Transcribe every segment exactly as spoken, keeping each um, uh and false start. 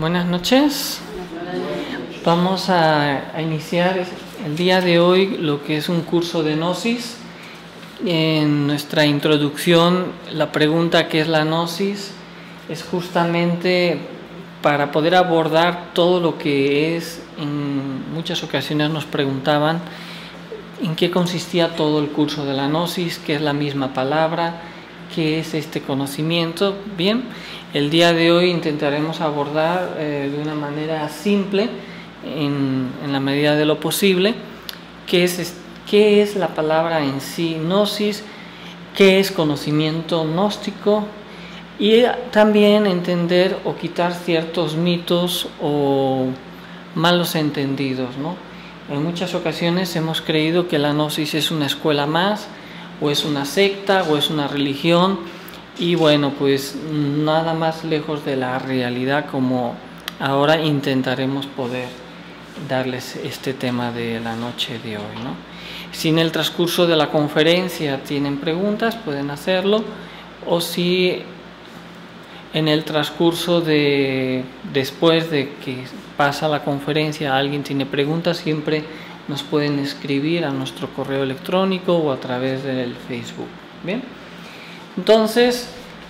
Buenas noches. Vamos a, a iniciar el día de hoy lo que es un curso de Gnosis. En nuestra introducción, la pregunta ¿qué es la Gnosis? Es justamente para poder abordar todo lo que es, en muchas ocasiones nos preguntaban en qué consistía todo el curso de la Gnosis, qué es la misma palabra, qué es este conocimiento. Bien, el día de hoy intentaremos abordar eh, de una manera simple, en, en la medida de lo posible, qué es, qué es la palabra en sí, Gnosis, qué es conocimiento gnóstico, y también entender o quitar ciertos mitos o malos entendidos, ¿no? En muchas ocasiones hemos creído que la Gnosis es una escuela más, o es una secta, o es una religión, y bueno, pues nada más lejos de la realidad, como ahora intentaremos poder darles este tema de la noche de hoy, ¿no? Si en el transcurso de la conferencia tienen preguntas, pueden hacerlo, o si en el transcurso de después de que pasa la conferencia alguien tiene preguntas, siempre nos pueden escribir a nuestro correo electrónico o a través del Facebook. Bien, entonces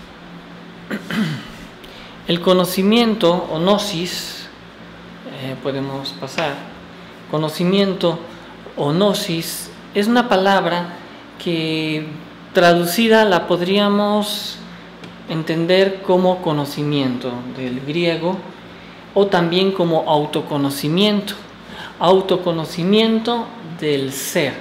el conocimiento o gnosis, eh, podemos pasar, conocimiento o gnosis es una palabra que traducida la podríamos entender como conocimiento del griego, o también como autoconocimiento. Autoconocimiento del ser,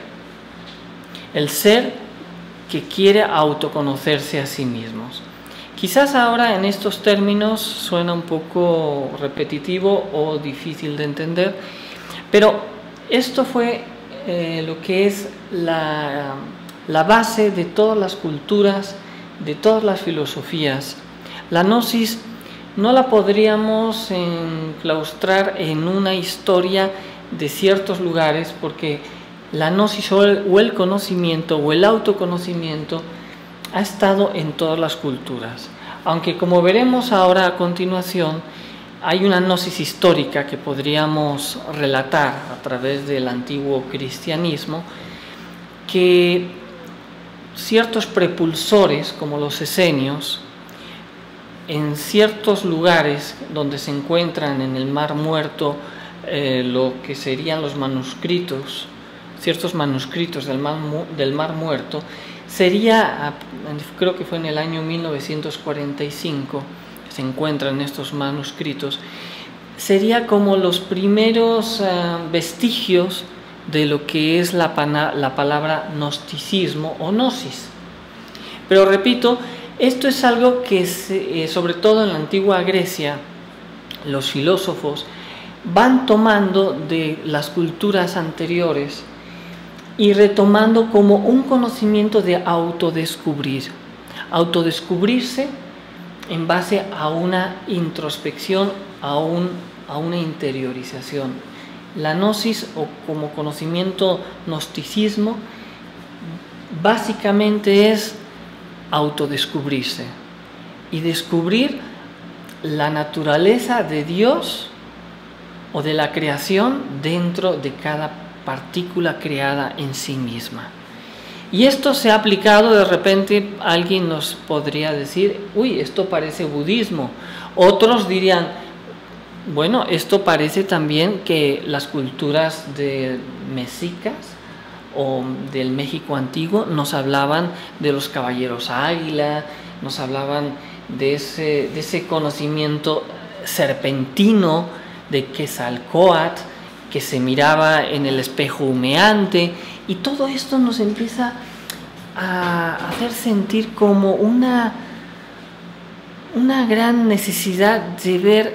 el ser que quiere autoconocerse a sí mismos. Quizás ahora en estos términos suena un poco repetitivo o difícil de entender, pero esto fue eh, lo que es la, la base de todas las culturas, de todas las filosofías. La Gnosis no la podríamos enclaustrar en una historia de ciertos lugares, porque la Gnosis o el, o el conocimiento o el autoconocimiento ha estado en todas las culturas, aunque como veremos ahora a continuación hay una Gnosis histórica que podríamos relatar a través del antiguo cristianismo, que ciertos prepulsores como los esenios en ciertos lugares donde se encuentran en el Mar Muerto eh, lo que serían los manuscritos, ciertos manuscritos del Mar, del Mar Muerto, sería, creo que fue en el año mil novecientos cuarenta y cinco, se encuentran estos manuscritos, sería como los primeros uh, vestigios de lo que es la, la palabra gnosticismo o gnosis. Pero repito, esto es algo que, se, eh, sobre todo en la antigua Grecia, los filósofos van tomando de las culturas anteriores y retomando como un conocimiento de autodescubrir, autodescubrirse en base a una introspección, a, un, a una interiorización. La gnosis, o como conocimiento gnosticismo, básicamente es autodescubrirse y descubrir la naturaleza de Dios o de la creación dentro de cada partícula creada en sí misma. Y esto se ha aplicado, de repente alguien nos podría decir, uy, esto parece budismo. Otros dirían, bueno, esto parece también que las culturas de mexicas o del México antiguo nos hablaban de los caballeros águila, nos hablaban de ese, de ese conocimiento serpentino de Quetzalcóatl que se miraba en el espejo humeante, y todo esto nos empieza a hacer sentir como una, una gran necesidad de ver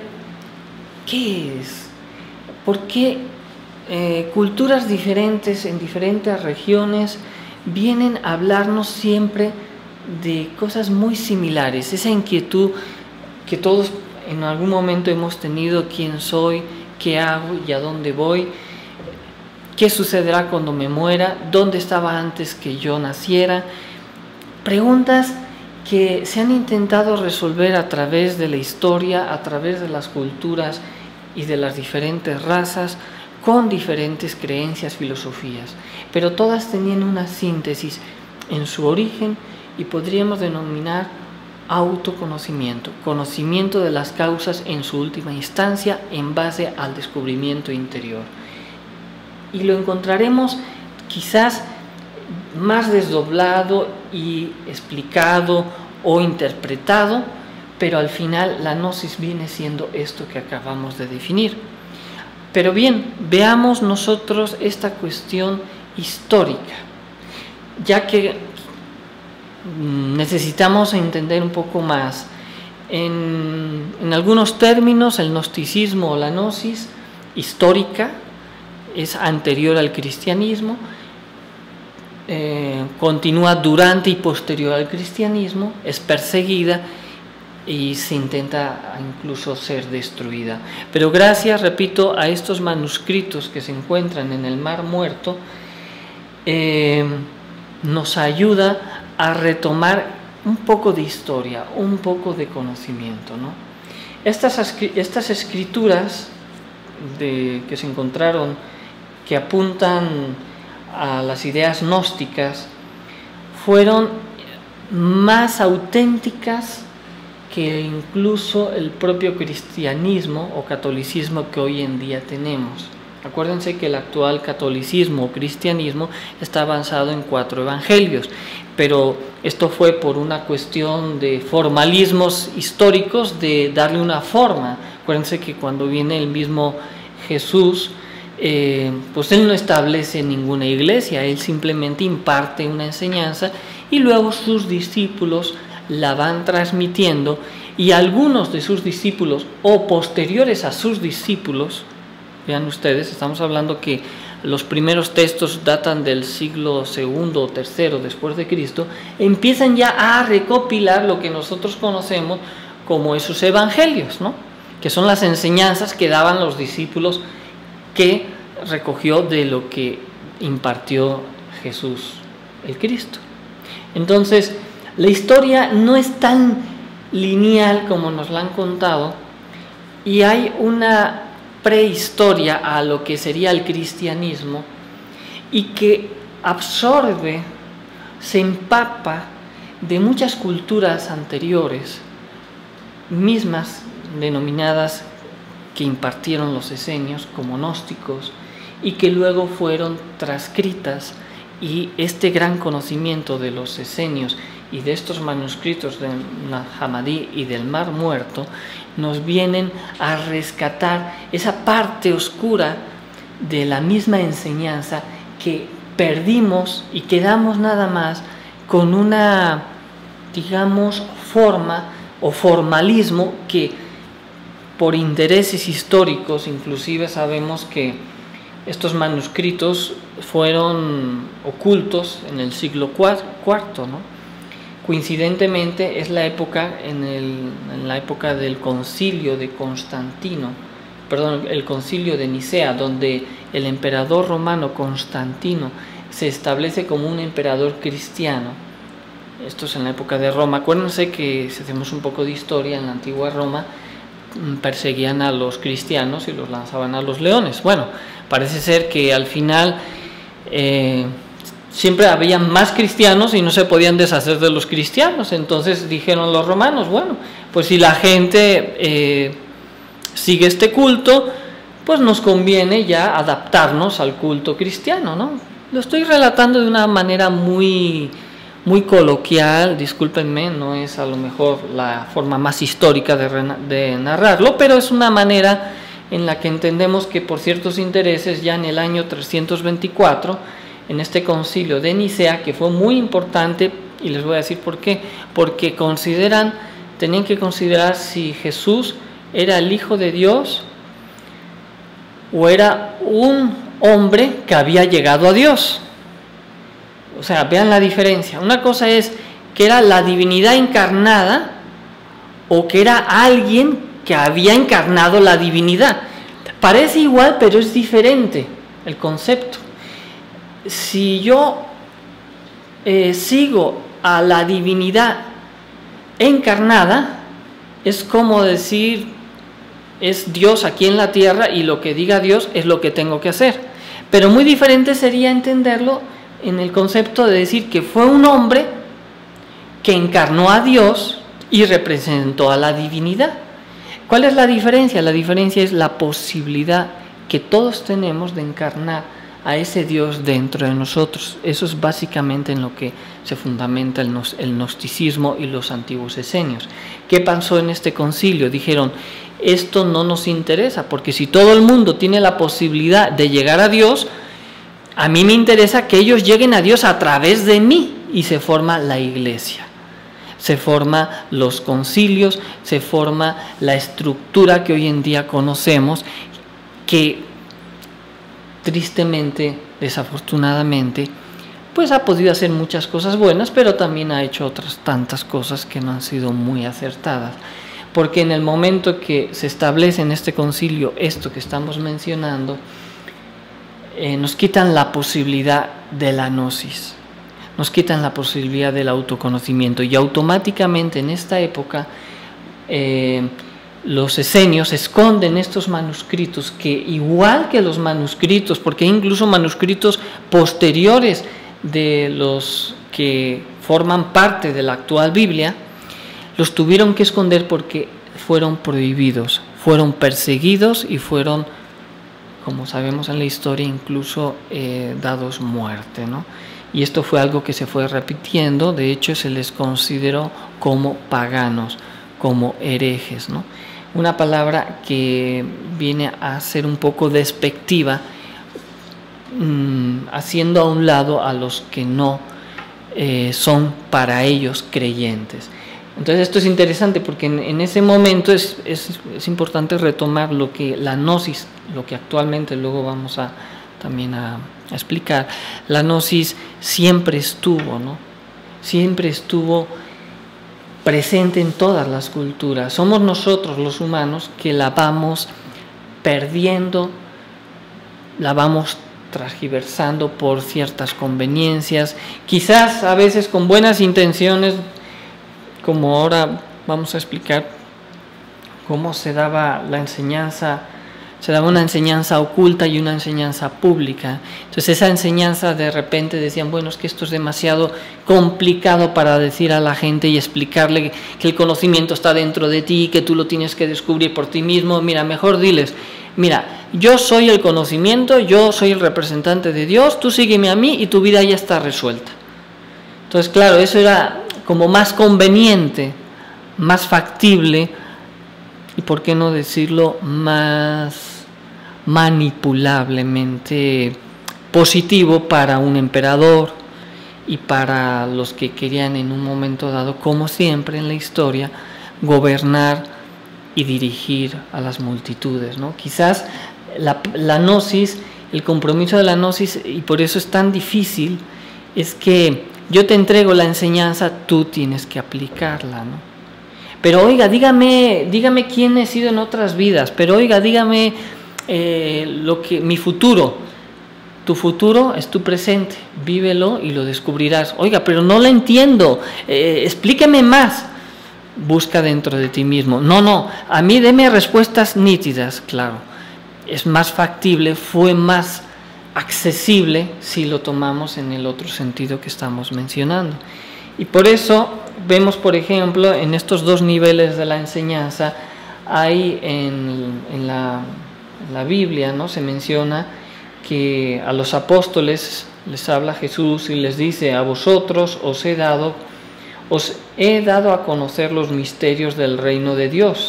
qué es, por qué Eh, culturas diferentes en diferentes regiones vienen a hablarnos siempre de cosas muy similares, esa inquietud que todos en algún momento hemos tenido: quién soy, qué hago y a dónde voy, qué sucederá cuando me muera, dónde estaba antes que yo naciera. Preguntas que se han intentado resolver a través de la historia, a través de las culturas y de las diferentes razas, con diferentes creencias, filosofías, pero todas tenían una síntesis en su origen y podríamos denominar autoconocimiento, conocimiento de las causas en su última instancia en base al descubrimiento interior. Y lo encontraremos quizás más desdoblado y explicado o interpretado, pero al final la gnosis viene siendo esto que acabamos de definir. Pero bien, veamos nosotros esta cuestión histórica, ya que necesitamos entender un poco más. En, en algunos términos, el gnosticismo o la gnosis histórica es anterior al cristianismo, eh, continúa durante y posterior al cristianismo, es perseguida y se intenta incluso ser destruida. Pero gracias, repito, a estos manuscritos que se encuentran en el Mar Muerto, eh, nos ayuda a retomar un poco de historia, un poco de conocimiento, ¿no? Estas, estas escrituras de, que se encontraron, que apuntan a las ideas gnósticas, fueron más auténticas que incluso el propio cristianismo o catolicismo que hoy en día tenemos. Acuérdense que el actual catolicismo o cristianismo está avanzado en cuatro evangelios, pero esto fue por una cuestión de formalismos históricos, de darle una forma. Acuérdense que cuando viene el mismo Jesús, eh, pues él no establece ninguna iglesia, él simplemente imparte una enseñanza y luego sus discípulos la van transmitiendo, y algunos de sus discípulos o posteriores a sus discípulos, vean ustedes, estamos hablando que los primeros textos datan del siglo segundo o tercero después de Cristo, empiezan ya a recopilar lo que nosotros conocemos como esos evangelios, ¿no? Que son las enseñanzas que daban los discípulos, que recogió de lo que impartió Jesús el Cristo. Entonces, la historia no es tan lineal como nos la han contado, y hay una prehistoria a lo que sería el cristianismo, y que absorbe, se empapa de muchas culturas anteriores, mismas denominadas que impartieron los esenios como gnósticos, y que luego fueron transcritas, y este gran conocimiento de los esenios y de estos manuscritos del Nag Hammadi y del Mar Muerto nos vienen a rescatar esa parte oscura de la misma enseñanza que perdimos y quedamos nada más con una, digamos, forma o formalismo que por intereses históricos, inclusive sabemos que estos manuscritos fueron ocultos en el siglo cuarto, ¿no? Coincidentemente es la época, en, el, en la época del concilio de Constantino, perdón, el concilio de Nicea, donde el emperador romano Constantino se establece como un emperador cristiano. Esto es en la época de Roma. Acuérdense que, si hacemos un poco de historia, en la antigua Roma perseguían a los cristianos y los lanzaban a los leones. Bueno, parece ser que al final eh, siempre había más cristianos y no se podían deshacer de los cristianos. Entonces dijeron los romanos, bueno, pues si la gente eh, sigue este culto, pues nos conviene ya adaptarnos al culto cristiano, ¿no? Lo estoy relatando de una manera muy, muy coloquial, discúlpenme, no es a lo mejor la forma más histórica de, de narrarlo, pero es una manera en la que entendemos que por ciertos intereses ya en el año trescientos veinticuatro, en este concilio de Nicea, que fue muy importante, y les voy a decir por qué, porque consideran, tenían que considerar si Jesús era el Hijo de Dios o era un hombre que había llegado a Dios. O sea, vean la diferencia. Una cosa es que era la divinidad encarnada o que era alguien que había encarnado la divinidad. Parece igual, pero es diferente el concepto. Si yo eh, sigo a la divinidad encarnada es como decir, es Dios aquí en la tierra y lo que diga Dios es lo que tengo que hacer. Pero muy diferente sería entenderlo en el concepto de decir que fue un hombre que encarnó a Dios y representó a la divinidad. ¿Cuál es la diferencia? La diferencia es la posibilidad que todos tenemos de encarnar a ese Dios dentro de nosotros. Eso es básicamente en lo que se fundamenta el, el gnosticismo y los antiguos esenios. ¿Qué pasó en este concilio? Dijeron, esto no nos interesa, porque si todo el mundo tiene la posibilidad de llegar a Dios, a mí me interesa que ellos lleguen a Dios a través de mí, y se forma la iglesia. Se forman los concilios, se forma la estructura que hoy en día conocemos, que tristemente, desafortunadamente, pues ha podido hacer muchas cosas buenas, pero también ha hecho otras tantas cosas que no han sido muy acertadas. Porque en el momento que se establece en este concilio esto que estamos mencionando, eh, nos quitan la posibilidad de la gnosis, nos quitan la posibilidad del autoconocimiento, y automáticamente en esta época eh, los esenios esconden estos manuscritos, que igual que los manuscritos, porque hay incluso manuscritos posteriores de los que forman parte de la actual Biblia, los tuvieron que esconder porque fueron prohibidos, fueron perseguidos y fueron, como sabemos en la historia, incluso eh, dados muerte, ¿no? Y esto fue algo que se fue repitiendo. De hecho se les consideró como paganos, como herejes, ¿no? Una palabra que viene a ser un poco despectiva, mmm, haciendo a un lado a los que no eh, son para ellos creyentes. Entonces esto es interesante porque en, en ese momento es, es, es importante retomar lo que la gnosis, lo que actualmente luego vamos a también a, a explicar. La gnosis siempre estuvo, ¿no? Siempre estuvo presente en todas las culturas. Somos nosotros los humanos que la vamos perdiendo, la vamos transgiversando por ciertas conveniencias, quizás a veces con buenas intenciones, como ahora vamos a explicar cómo se daba la enseñanza. Se daba una enseñanza oculta y una enseñanza pública. Entonces esa enseñanza de repente decían, bueno, es que esto es demasiado complicado para decir a la gente y explicarle que el conocimiento está dentro de ti, que tú lo tienes que descubrir por ti mismo. Mira, mejor diles, mira, yo soy el conocimiento, yo soy el representante de Dios, tú sígueme a mí y tu vida ya está resuelta. Entonces, claro, eso era como más conveniente, más factible, y por qué no decirlo, más manipulablemente positivo para un emperador y para los que querían en un momento dado, como siempre en la historia, gobernar y dirigir a las multitudes, ¿no? Quizás la, la gnosis, el compromiso de la gnosis, y por eso es tan difícil, es que yo te entrego la enseñanza, tú tienes que aplicarla, ¿no? Pero oiga, dígame, dígame quién he sido en otras vidas, pero oiga, dígame eh, lo que, mi futuro. Tu futuro es tu presente, vívelo y lo descubrirás. Oiga, pero no lo entiendo, eh, explíqueme más. Busca dentro de ti mismo. No, no, a mí deme respuestas nítidas, claro. Es más factible, fue más accesible si lo tomamos en el otro sentido que estamos mencionando. Y por eso vemos, por ejemplo, en estos dos niveles de la enseñanza, hay en, en, la, en la Biblia, ¿no?, se menciona que a los apóstoles les habla Jesús y les dice: a vosotros os he dado, os he dado a conocer los misterios del reino de Dios,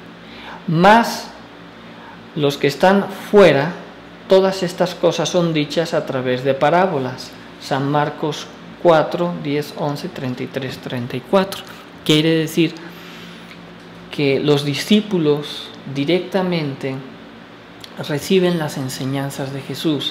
mas los que están fuera, todas estas cosas son dichas a través de parábolas. San Marcos cuatro, diez, once, treinta y tres, treinta y cuatro. Quiere decir que los discípulos directamente reciben las enseñanzas de Jesús,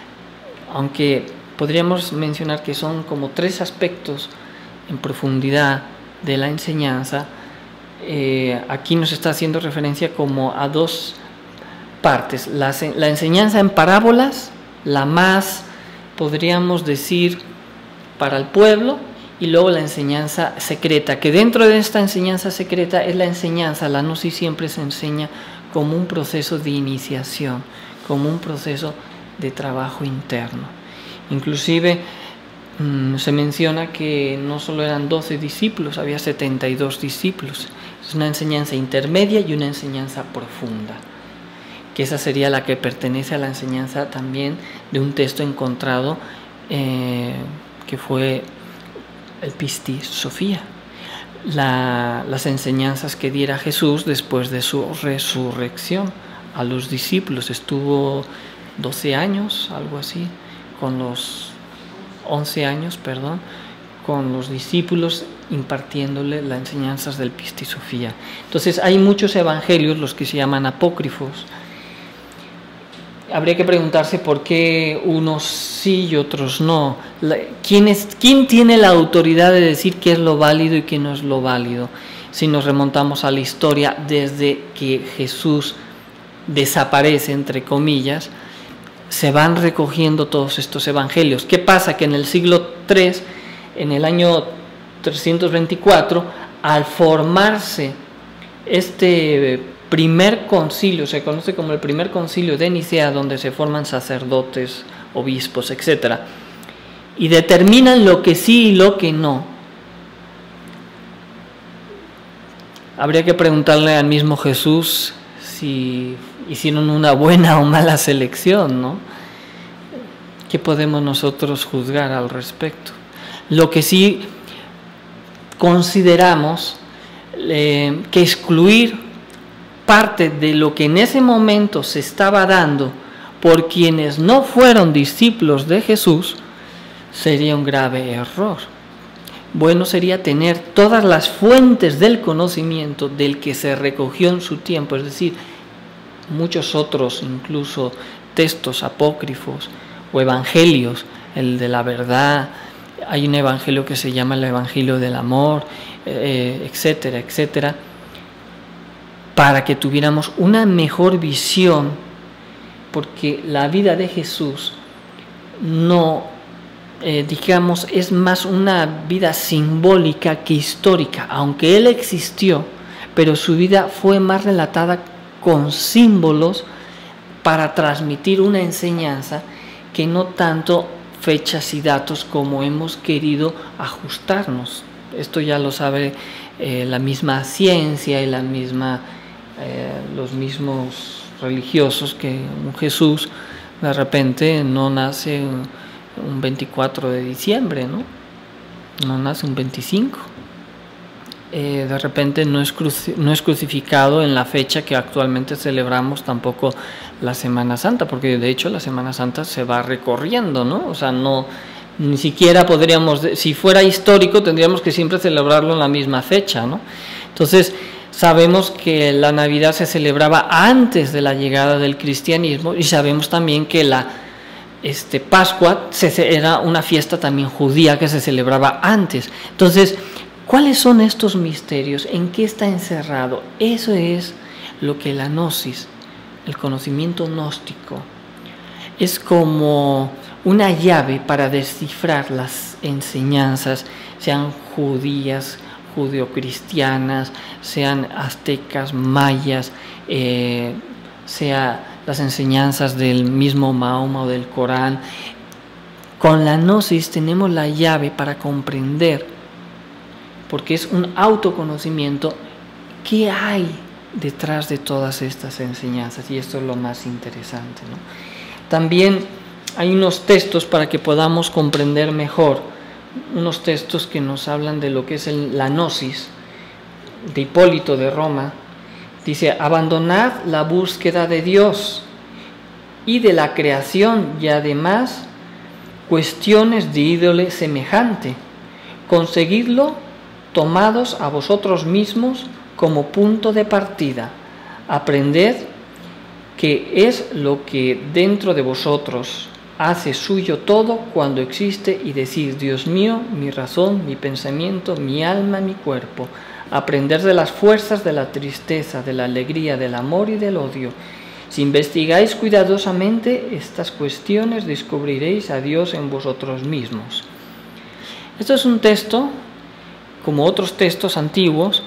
aunque podríamos mencionar que son como tres aspectos en profundidad de la enseñanza. Eh, aquí nos está haciendo referencia como a dos partes: la, la enseñanza en parábolas, la más, podríamos decir, para el pueblo, y luego la enseñanza secreta, que dentro de esta enseñanza secreta es la enseñanza, la gnosis siempre se enseña como un proceso de iniciación, como un proceso de trabajo interno. Inclusive mmm, se menciona que no solo eran doce discípulos, había setenta y dos discípulos. Es una enseñanza intermedia y una enseñanza profunda, que esa sería la que pertenece a la enseñanza también de un texto encontrado eh, que fue el Pistis Sophia, la, las enseñanzas que diera Jesús después de su resurrección a los discípulos. Estuvo doce años, algo así, con los once años, perdón, con los discípulos impartiéndole las enseñanzas del Pistis Sophia. Entonces hay muchos evangelios, los que se llaman apócrifos. Habría que preguntarse por qué unos sí y otros no. ¿Quién, es, ¿Quién tiene la autoridad de decir qué es lo válido y qué no es lo válido? Si nos remontamos a la historia desde que Jesús desaparece, entre comillas, se van recogiendo todos estos evangelios. ¿Qué pasa? Que en el siglo tres, en el año trescientos veinticuatro, al formarse este primer concilio, se conoce como el primer concilio de Nicea, donde se forman sacerdotes, obispos, etcétera, y determinan lo que sí y lo que no. Habría que preguntarle al mismo Jesús si hicieron una buena o mala selección, ¿no? ¿Qué podemos nosotros juzgar al respecto? Lo que sí consideramos eh, que excluir parte de lo que en ese momento se estaba dando por quienes no fueron discípulos de Jesús sería un grave error. Bueno sería tener todas las fuentes del conocimiento del que se recogió en su tiempo, es decir, muchos otros, incluso textos apócrifos o evangelios, el de la verdad, hay un evangelio que se llama el Evangelio del Amor, eh, etcétera, etcétera, para que tuviéramos una mejor visión, porque la vida de Jesús no, eh, digamos, es más una vida simbólica que histórica, aunque Él existió, pero su vida fue más relatada con símbolos para transmitir una enseñanza que no tanto fechas y datos como hemos querido ajustarnos. Esto ya lo sabe eh, la misma ciencia y la misma, eh, los mismos religiosos, que un Jesús de repente no nace un veinticuatro de diciembre, ¿no? No nace un veinticinco. Eh, de repente no es, cruci no es crucificado en la fecha que actualmente celebramos tampoco la Semana Santa, porque de hecho la Semana Santa se va recorriendo, ¿no? O sea, no, ni siquiera podríamos, si fuera histórico, tendríamos que siempre celebrarlo en la misma fecha, ¿no? Entonces, sabemos que la Navidad se celebraba antes de la llegada del cristianismo, y sabemos también que la este, Pascua se, era una fiesta también judía que se celebraba antes. Entonces, ¿cuáles son estos misterios? ¿En qué está encerrado? Eso es lo que la gnosis, el conocimiento gnóstico, es como una llave para descifrar las enseñanzas, sean judías, judeocristianas, sean aztecas, mayas, eh, sea las enseñanzas del mismo Mahoma o del Corán. Con la gnosis tenemos la llave para comprender, porque es un autoconocimiento, qué hay detrás de todas estas enseñanzas, y esto es lo más interesante, ¿no? También hay unos textos para que podamos comprender mejor, unos textos que nos hablan de lo que es el, la gnosis, de Hipólito de Roma. Dice: abandonad la búsqueda de Dios y de la creación, y además cuestiones de índole semejante, conseguidlo tomados a vosotros mismos como punto de partida. Aprended que es lo que dentro de vosotros hace suyo todo cuando existe, y decir: Dios mío, mi razón, mi pensamiento, mi alma, mi cuerpo. Aprender de las fuerzas de la tristeza, de la alegría, del amor y del odio. Si investigáis cuidadosamente estas cuestiones, descubriréis a Dios en vosotros mismos. Esto es un texto, como otros textos antiguos.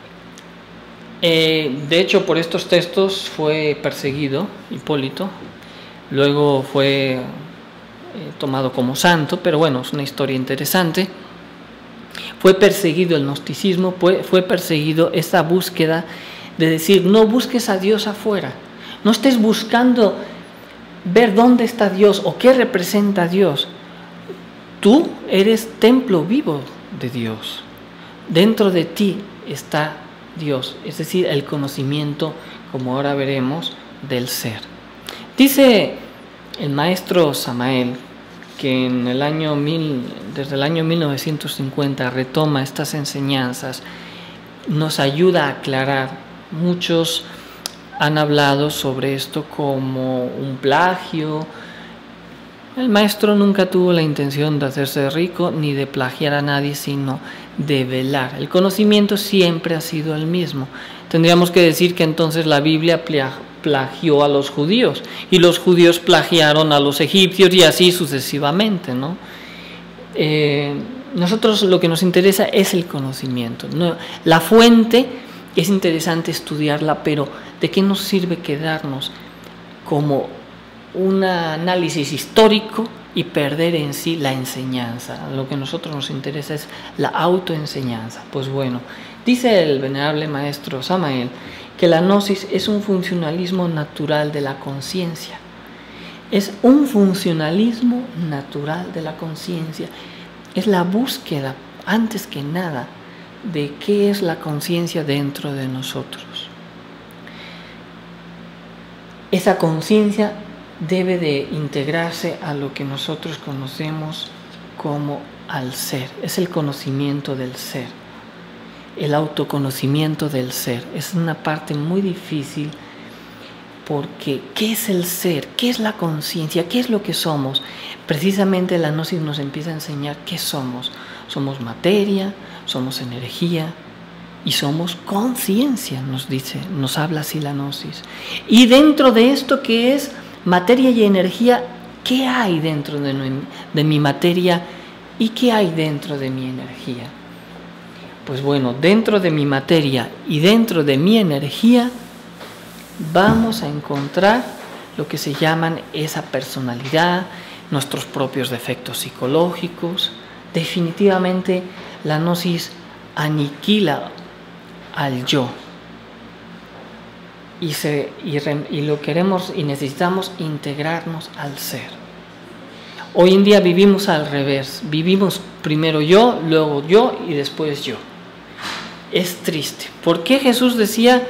Eh, de hecho, por estos textos fue perseguido Hipólito, luego fue eh, tomado como santo, pero bueno, es una historia interesante. Fue perseguido el gnosticismo, fue, fue perseguido esta búsqueda de decir, no busques a Dios afuera, no estés buscando ver dónde está Dios o qué representa Dios. Tú eres templo vivo de Dios, dentro de ti está Dios, es decir, el conocimiento, como ahora veremos, del ser. Dice el maestro Samael que en el año mil, desde el año mil novecientos cincuenta retoma estas enseñanzas, nos ayuda a aclarar. Muchos han hablado sobre esto como un plagio. El maestro nunca tuvo la intención de hacerse rico ni de plagiar a nadie, sino de velar. El conocimiento siempre ha sido el mismo. Tendríamos que decir que entonces la Biblia plagió a los judíos y los judíos plagiaron a los egipcios y así sucesivamente, ¿no? Eh, nosotros lo que nos interesa es el conocimiento, ¿no? La fuente es interesante estudiarla, pero ¿de qué nos sirve quedarnos como un análisis histórico y perder en sí la enseñanza? Lo que a nosotros nos interesa es la autoenseñanza. Pues bueno, dice el venerable maestro Samael que la gnosis es un funcionalismo natural de la conciencia. Es un funcionalismo natural de la conciencia. Es la búsqueda, antes que nada, de qué es la conciencia dentro de nosotros. Esa conciencia debe de integrarse a lo que nosotros conocemos como al ser. Es el conocimiento del ser, el autoconocimiento del ser. Es una parte muy difícil porque ¿qué es el ser? ¿Qué es la conciencia? ¿Qué es lo que somos? Precisamente la gnosis nos empieza a enseñar qué somos. Somos materia, somos energía y somos conciencia, nos dice, nos habla así la gnosis. Y dentro de esto que es materia y energía, ¿qué hay dentro de mi, de mi materia y qué hay dentro de mi energía? Pues bueno, dentro de mi materia y dentro de mi energía vamos a encontrar lo que se llaman esa personalidad, nuestros propios defectos psicológicos. Definitivamente la gnosis aniquila al yo y, se, y, re, y lo queremos y necesitamos integrarnos al ser. Hoy en día vivimos al revés, vivimos primero yo, luego yo y después yo. Es triste. ¿Por qué Jesús decía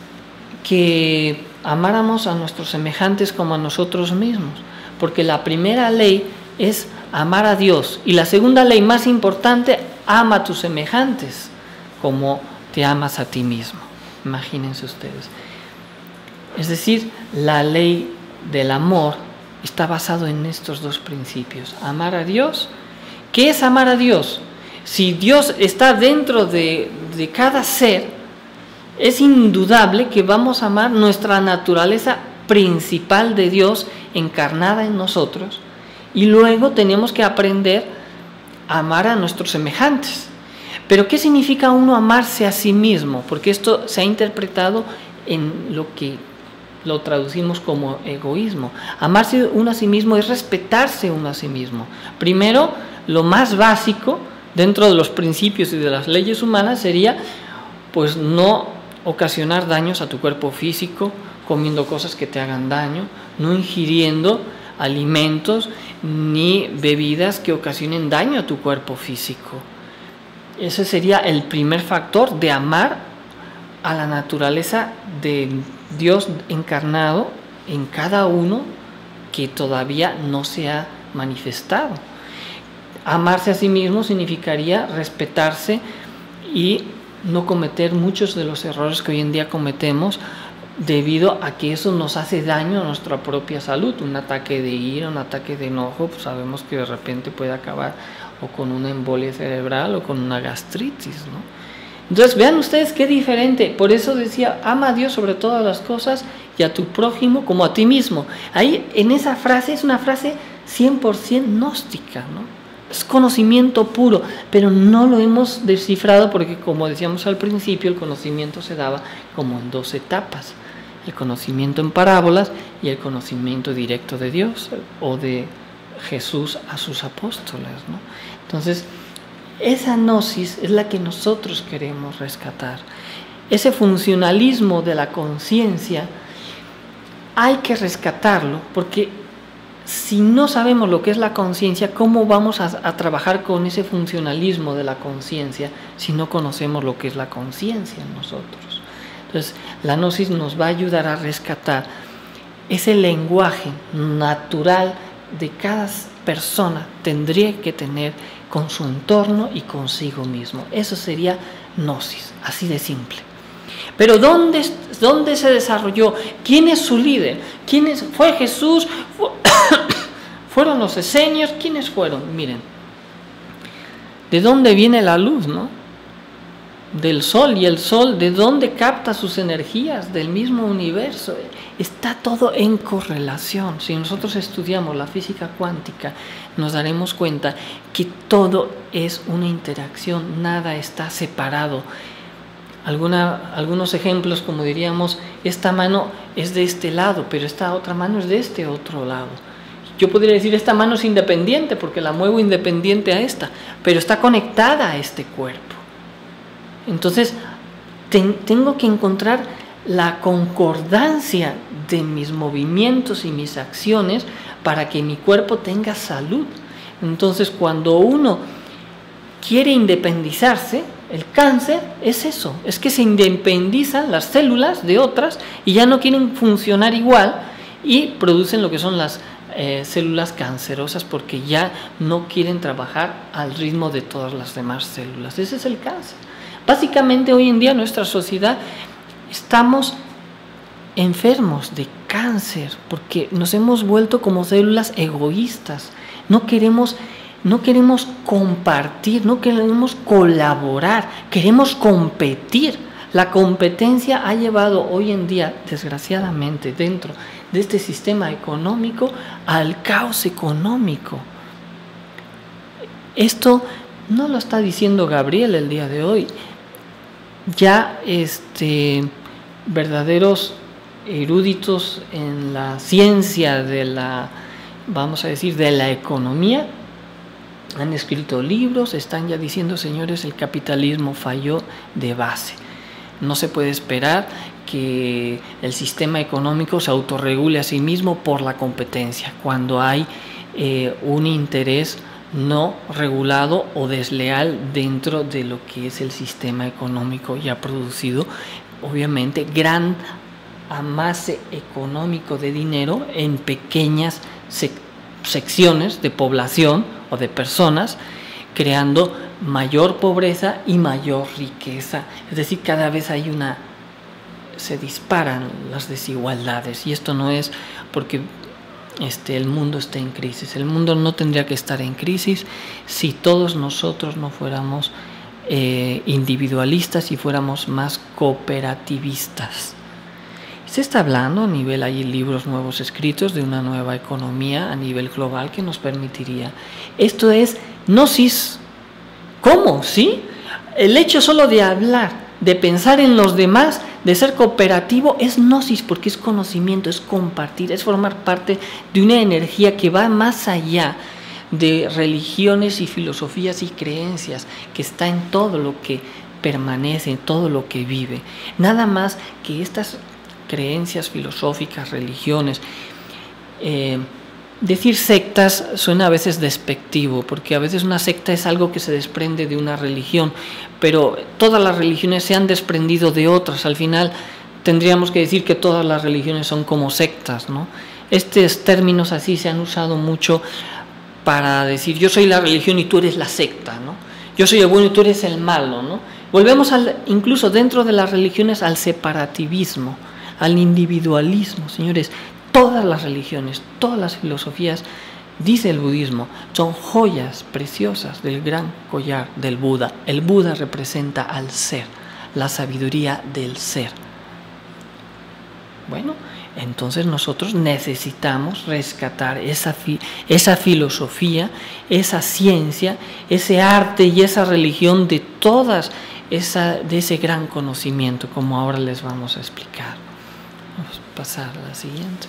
que amáramos a nuestros semejantes como a nosotros mismos? Porque la primera ley es amar a Dios y la segunda ley más importante, ama a tus semejantes como te amas a ti mismo. Imagínense ustedes. Es decir, la ley del amor está basado en estos dos principios. Amar a Dios. ¿Qué es amar a Dios? Si Dios está dentro de, de cada ser, es indudable que vamos a amar nuestra naturaleza principal de Dios encarnada en nosotros, y luego tenemos que aprender a amar a nuestros semejantes. Pero ¿qué significa uno amarse a sí mismo? Porque esto se ha interpretado en lo que lo traducimos como egoísmo. Amarse uno a sí mismo es respetarse uno a sí mismo. Primero, lo más básico dentro de los principios y de las leyes humanas sería pues no ocasionar daños a tu cuerpo físico, comiendo cosas que te hagan daño, no ingiriendo alimentos ni bebidas que ocasionen daño a tu cuerpo físico. Ese sería el primer factor de amar a la naturaleza de Dios encarnado en cada uno que todavía no se ha manifestado. Amarse a sí mismo significaría respetarse y no cometer muchos de los errores que hoy en día cometemos debido a que eso nos hace daño a nuestra propia salud. Un ataque de ira, un ataque de enojo, pues sabemos que de repente puede acabar o con una embolia cerebral o con una gastritis, ¿no? Entonces vean ustedes qué diferente. Por eso decía, ama a Dios sobre todas las cosas y a tu prójimo como a ti mismo. Ahí en esa frase es una frase cien por ciento gnóstica, ¿no? es conocimiento puro, pero no lo hemos descifrado porque, como decíamos al principio, el conocimiento se daba como en dos etapas: el conocimiento en parábolas y el conocimiento directo de Dios o de Jesús a sus apóstoles, ¿no? Entonces, esa gnosis es la que nosotros queremos rescatar. Ese funcionalismo de la conciencia hay que rescatarlo, porque si no sabemos lo que es la conciencia, ¿cómo vamos a, a trabajar con ese funcionalismo de la conciencia si no conocemos lo que es la conciencia en nosotros? Entonces, la gnosis nos va a ayudar a rescatar ese lenguaje natural de cada persona tendría que tener con su entorno y consigo mismo. Eso sería gnosis, así de simple. Pero ¿dónde, dónde se desarrolló? ¿Quién es su líder? ¿Quién es? ¿Fue Jesús? ¿Fue, ¿Fueron los esenios? ¿Quiénes fueron? Miren, ¿de dónde viene la luz, no? Del sol, y el sol, ¿de dónde capta sus energías? Del mismo universo. Está todo en correlación. Si nosotros estudiamos la física cuántica, nos daremos cuenta que todo es una interacción, nada está separado. Alguna, algunos ejemplos, como diríamos, esta mano es de este lado, pero esta otra mano es de este otro lado. Yo podría decir, esta mano es independiente porque la muevo independiente a esta, pero está conectada a este cuerpo. Entonces, ten, tengo que encontrar la concordancia de mis movimientos y mis acciones para que mi cuerpo tenga salud. Entonces, cuando uno quiere independizarse, el cáncer es eso, es que se independizan las células de otras y ya no quieren funcionar igual y producen lo que son las eh, células cancerosas porque ya no quieren trabajar al ritmo de todas las demás células. Ese es el cáncer. Básicamente hoy en día en nuestra sociedad estamos enfermos de cáncer porque nos hemos vuelto como células egoístas. No queremos, no queremos compartir, no queremos colaborar, queremos competir. La competencia ha llevado hoy en día, desgraciadamente, dentro de este sistema económico, al caos económico. Esto no lo está diciendo Gabriel el día de hoy. Ya este, verdaderos eruditos en la ciencia de la, vamos a decir, de la economía, han escrito libros, están ya diciendo, señores, el capitalismo falló de base. No se puede esperar que el sistema económico se autorregule a sí mismo por la competencia, cuando hay eh, un interés no regulado o desleal dentro de lo que es el sistema económico, y ha producido obviamente gran amase económico de dinero en pequeñas sec secciones de población o de personas, creando mayor pobreza y mayor riqueza. Es decir, cada vez hay una, se disparan las desigualdades, y esto no es porque Este, el mundo está en crisis. El mundo no tendría que estar en crisis si todos nosotros no fuéramos eh, individualistas y fuéramos más cooperativistas. Se está hablando a nivel, hay libros nuevos escritos de una nueva economía a nivel global que nos permitiría. Esto es gnosis. ¿Cómo? ¿Sí? El hecho solo de hablar, de pensar en los demás, de ser cooperativo, es gnosis, porque es conocimiento, es compartir, es formar parte de una energía que va más allá de religiones y filosofías y creencias, que está en todo lo que permanece, en todo lo que vive. Nada más que estas creencias filosóficas, religiones, eh, decir sectas suena a veces despectivo, porque a veces una secta es algo que se desprende de una religión, pero todas las religiones se han desprendido de otras. Al final tendríamos que decir que todas las religiones son como sectas, ¿no? Estos términos así se han usado mucho para decir yo soy la religión y tú eres la secta, ¿no? Yo soy el bueno y tú eres el malo, ¿no? Volvemos al, incluso dentro de las religiones, al separativismo, al individualismo. Señores, todas las religiones, todas las filosofías, dice el budismo, son joyas preciosas del gran collar del Buda. El Buda representa al ser, la sabiduría del ser. Bueno, Entonces nosotros necesitamos rescatar esa, fi esa filosofía, esa ciencia, ese arte y esa religión de todas esa, de ese gran conocimiento, como ahora les vamos a explicar. Vamos a pasar a la siguiente.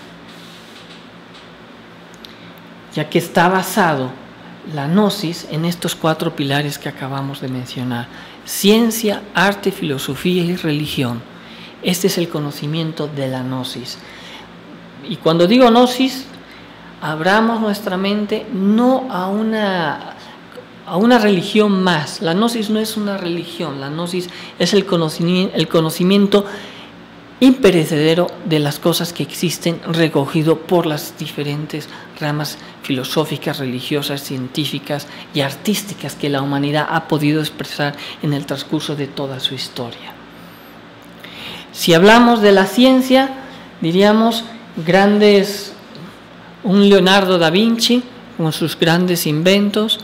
Ya que está basado la gnosis en estos cuatro pilares que acabamos de mencionar: ciencia, arte, filosofía y religión. Este es el conocimiento de la gnosis. Y cuando digo gnosis, abramos nuestra mente no a una, a una religión más. La gnosis no es una religión, la gnosis es el conocimiento, el conocimiento imperecedero de las cosas que existen, recogido por las diferentes ramas filosóficas, religiosas, científicas y artísticas que la humanidad ha podido expresar en el transcurso de toda su historia. Si hablamos de la ciencia, diríamos grandes, un Leonardo da Vinci con sus grandes inventos,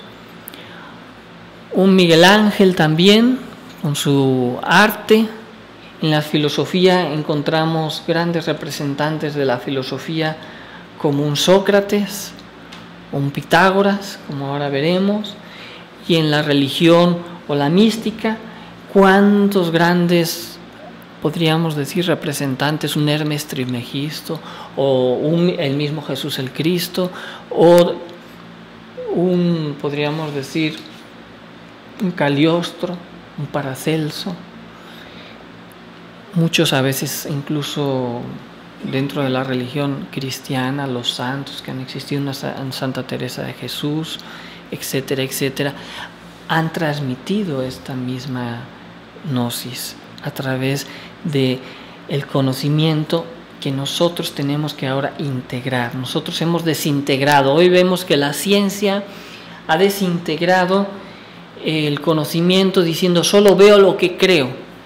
un Miguel Ángel también con su arte. En la filosofía encontramos grandes representantes de la filosofía como un Sócrates, un Pitágoras, como ahora veremos, y en la religión o la mística, cuántos grandes, podríamos decir, representantes, un Hermes Trismegisto, o un, el mismo Jesús el Cristo, o un, podríamos decir, un Caliostro, un Paracelso. Muchos a veces, incluso dentro de la religión cristiana, los santos que han existido, una Santa Teresa de Jesús, etcétera, etcétera, han transmitido esta misma gnosis a través de el conocimiento que nosotros tenemos que ahora integrar. Nosotros hemos desintegrado. Hoy vemos que la ciencia ha desintegrado el conocimiento diciendo solo veo lo que creo.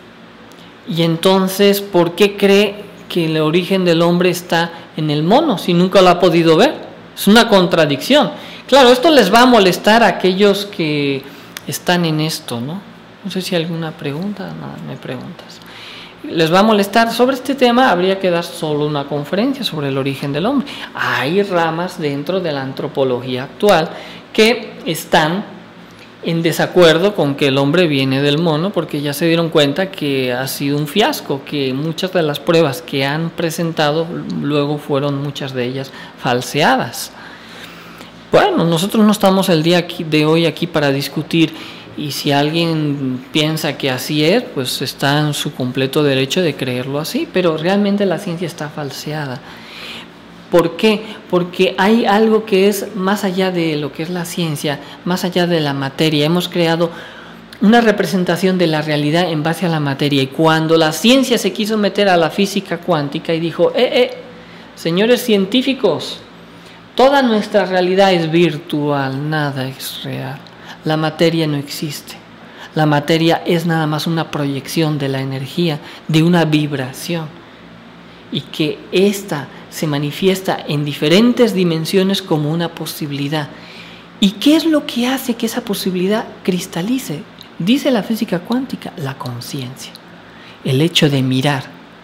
Y entonces, ¿por qué cree que el origen del hombre está en el mono si nunca lo ha podido ver? Es una contradicción. Claro, esto les va a molestar a aquellos que están en esto, ¿no? No sé si hay alguna pregunta, no, me preguntas. Les va a molestar. Sobre este tema habría que dar solo una conferencia sobre el origen del hombre. Hay ramas dentro de la antropología actual que están en desacuerdo con que el hombre viene del mono, porque ya se dieron cuenta que ha sido un fiasco, que muchas de las pruebas que han presentado luego fueron muchas de ellas falseadas. Bueno, nosotros no estamos el día de hoy aquí para discutir, y si alguien piensa que así es, pues está en su completo derecho de creerlo así, pero realmente la ciencia está falseada. ¿Por qué? Porque hay algo que es más allá de lo que es la ciencia, más allá de la materia. Hemos creado una representación de la realidad en base a la materia, y cuando la ciencia se quiso meter a la física cuántica y dijo, eh, eh, señores científicos, toda nuestra realidad es virtual, nada es real. La materia no existe. La materia es nada más una proyección de la energía, de una vibración, y que ésta se manifiesta en diferentes dimensiones como una posibilidad. ¿Y qué es lo que hace que esa posibilidad cristalice? Dice la física cuántica, la conciencia, el hecho de mirar.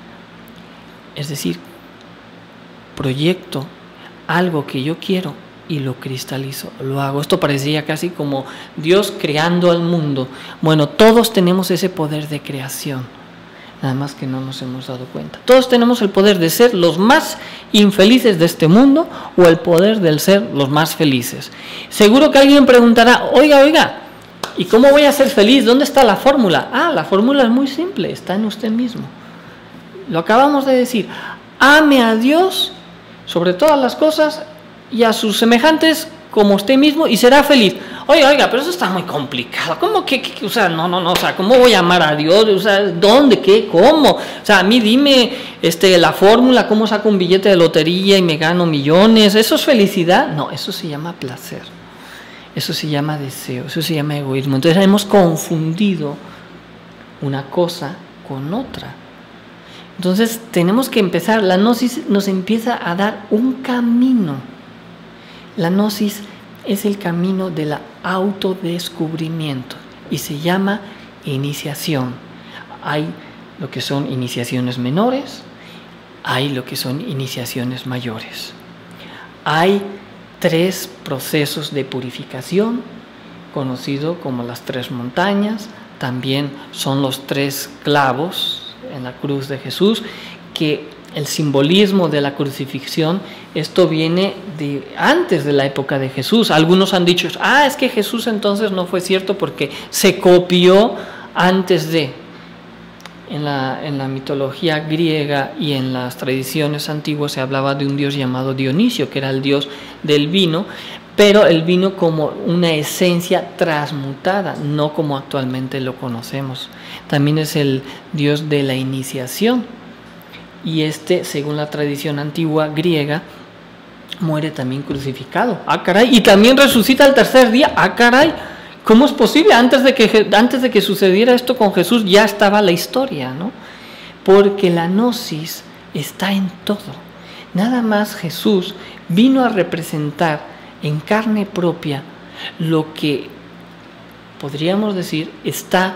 Es decir, proyecto algo que yo quiero y lo cristalizo, lo hago. Esto parecía casi como Dios creando al mundo. Bueno, todos tenemos ese poder de creación, nada más que no nos hemos dado cuenta. Todos tenemos el poder de ser los más infelices de este mundo, o el poder del ser los más felices. Seguro que alguien preguntará, oiga, oiga, ¿y cómo voy a ser feliz? ¿Dónde está la fórmula? Ah, la fórmula es muy simple, está en usted mismo. Lo acabamos de decir, ame a Dios sobre todas las cosas y a sus semejantes como usted mismo, y será feliz. Oiga, oiga, pero eso está muy complicado. ¿Cómo que, que, o sea, no, no, no, o sea, ¿cómo voy a amar a Dios? O sea, ¿dónde, qué, cómo? O sea, a mí dime este, la fórmula, ¿cómo saco un billete de lotería y me gano millones? ¿Eso es felicidad? No, eso se llama placer. Eso se llama deseo, eso se llama egoísmo. Entonces hemos confundido una cosa con otra. Entonces tenemos que empezar, la gnosis nos empieza a dar un camino. La gnosis es el camino del autodescubrimiento y se llama iniciación. Hay lo que son iniciaciones menores, hay lo que son iniciaciones mayores. Hay tres procesos de purificación, conocido como las tres montañas. También son los tres clavos en la cruz de Jesús, que el simbolismo de la crucifixión, esto viene de antes de la época de Jesús. Algunos han dicho, ah, es que Jesús entonces no fue cierto porque se copió antes de. En la, en la mitología griega y en las tradiciones antiguas se hablaba de un dios llamado Dionisio, que era el dios del vino, pero el vino como una esencia transmutada, no como actualmente lo conocemos. También es el dios de la iniciación, y este, según la tradición antigua griega, muere también crucificado. ¡Ah, caray! Y también resucita al tercer día. ¡Ah, caray! ¿Cómo es posible? Antes de que, antes de que sucediera esto con Jesús ya estaba la historia, ¿no? Porque la gnosis está en todo. Nada más Jesús vino a representar en carne propia lo que podríamos decir está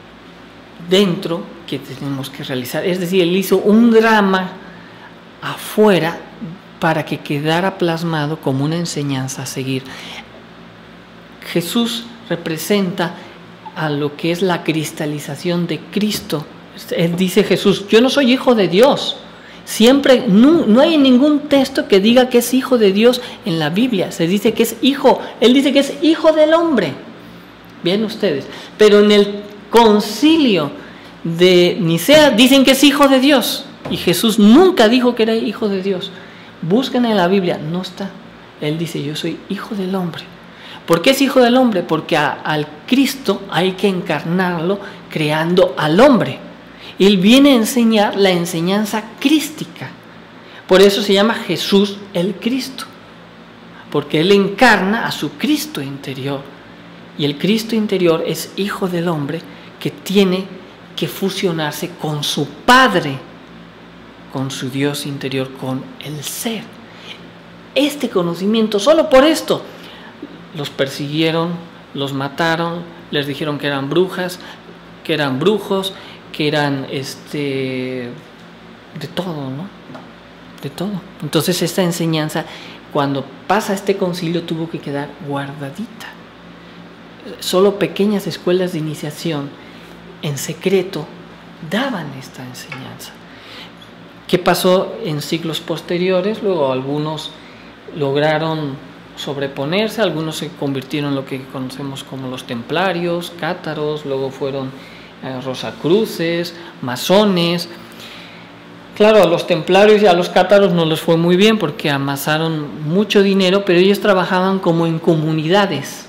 dentro que tenemos que realizar. Es decir, él hizo un drama afuera para que quedara plasmado como una enseñanza a seguir. Jesús representa a lo que es la cristalización de Cristo. Él dice Jesús, yo no soy hijo de Dios. Siempre, no, no hay ningún texto que diga que es hijo de Dios en la Biblia. Se dice que es hijo, él dice que es hijo del hombre. Bien ustedes, pero en el concilio de Nicea dicen que es hijo de Dios. Y Jesús nunca dijo que era hijo de Dios. Busquen en la Biblia, no está. Él dice, yo soy hijo del hombre. ¿Por qué es hijo del hombre? Porque a, al Cristo hay que encarnarlo creando al hombre. Él viene a enseñar la enseñanza crística. Por eso se llama Jesús el Cristo. Porque Él encarna a su Cristo interior. Y el Cristo interior es hijo del hombre que tiene que fusionarse con su Padre, con su Dios interior, con el ser. Este conocimiento, solo por esto, los persiguieron, los mataron, les dijeron que eran brujas, que eran brujos, que eran este de todo, ¿no? De todo. Entonces esta enseñanza, cuando pasa este concilio, tuvo que quedar guardadita. Solo pequeñas escuelas de iniciación en secreto daban esta enseñanza. ¿Qué pasó en siglos posteriores? Luego algunos lograron sobreponerse, algunos se convirtieron en lo que conocemos como los templarios, cátaros, luego fueron eh, rosacruces, masones. Claro, a los templarios y a los cátaros no les fue muy bien porque amasaron mucho dinero, pero ellos trabajaban como en comunidades,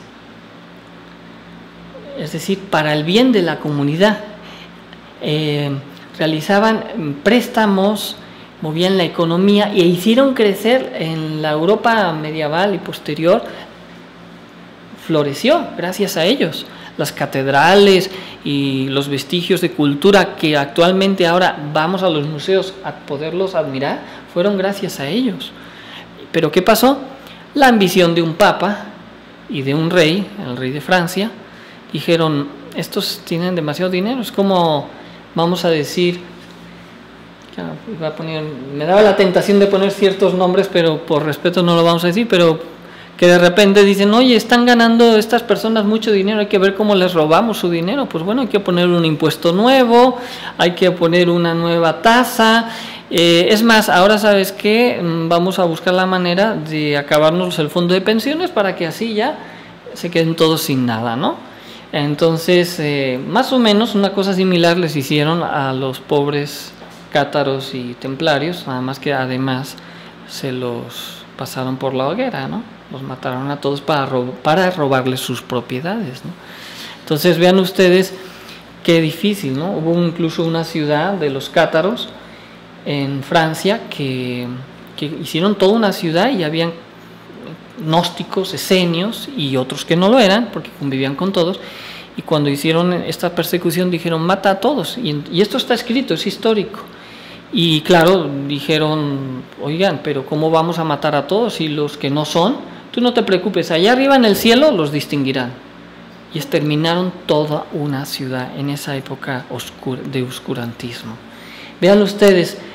es decir, para el bien de la comunidad. Eh, realizaban préstamos, movían la economía e hicieron crecer en la Europa medieval y posterior, floreció gracias a ellos. Las catedrales y los vestigios de cultura que actualmente ahora vamos a los museos a poderlos admirar, fueron gracias a ellos. Pero ¿qué pasó? La ambición de un papa y de un rey, el rey de Francia, dijeron, estos tienen demasiado dinero, es como, vamos a decir, iba a poner, me daba la tentación de poner ciertos nombres, pero por respeto no lo vamos a decir, pero que de repente dicen, oye, están ganando estas personas mucho dinero, hay que ver cómo les robamos su dinero. Pues bueno, hay que poner un impuesto nuevo, hay que poner una nueva tasa. Eh, es más, ahora ¿sabes qué? Vamos a buscar la manera de acabarnos el fondo de pensiones para que así ya se queden todos sin nada, ¿no? Entonces, eh, más o menos una cosa similar les hicieron a los pobres cátaros y templarios, nada más que además se los pasaron por la hoguera, ¿no? Los mataron a todos para, rob para robarles sus propiedades, ¿no? Entonces vean ustedes qué difícil, ¿no? Hubo incluso una ciudad de los cátaros en Francia que, que hicieron toda una ciudad y habían gnósticos, esenios y otros que no lo eran porque convivían con todos, y cuando hicieron esta persecución dijeron mata a todos, y, y esto está escrito, es histórico. Y claro, dijeron, oigan, pero ¿cómo vamos a matar a todos? Y los que no son, tú no te preocupes, allá arriba en el cielo los distinguirán. Y exterminaron toda una ciudad en esa época oscura, de oscurantismo. Vean ustedes,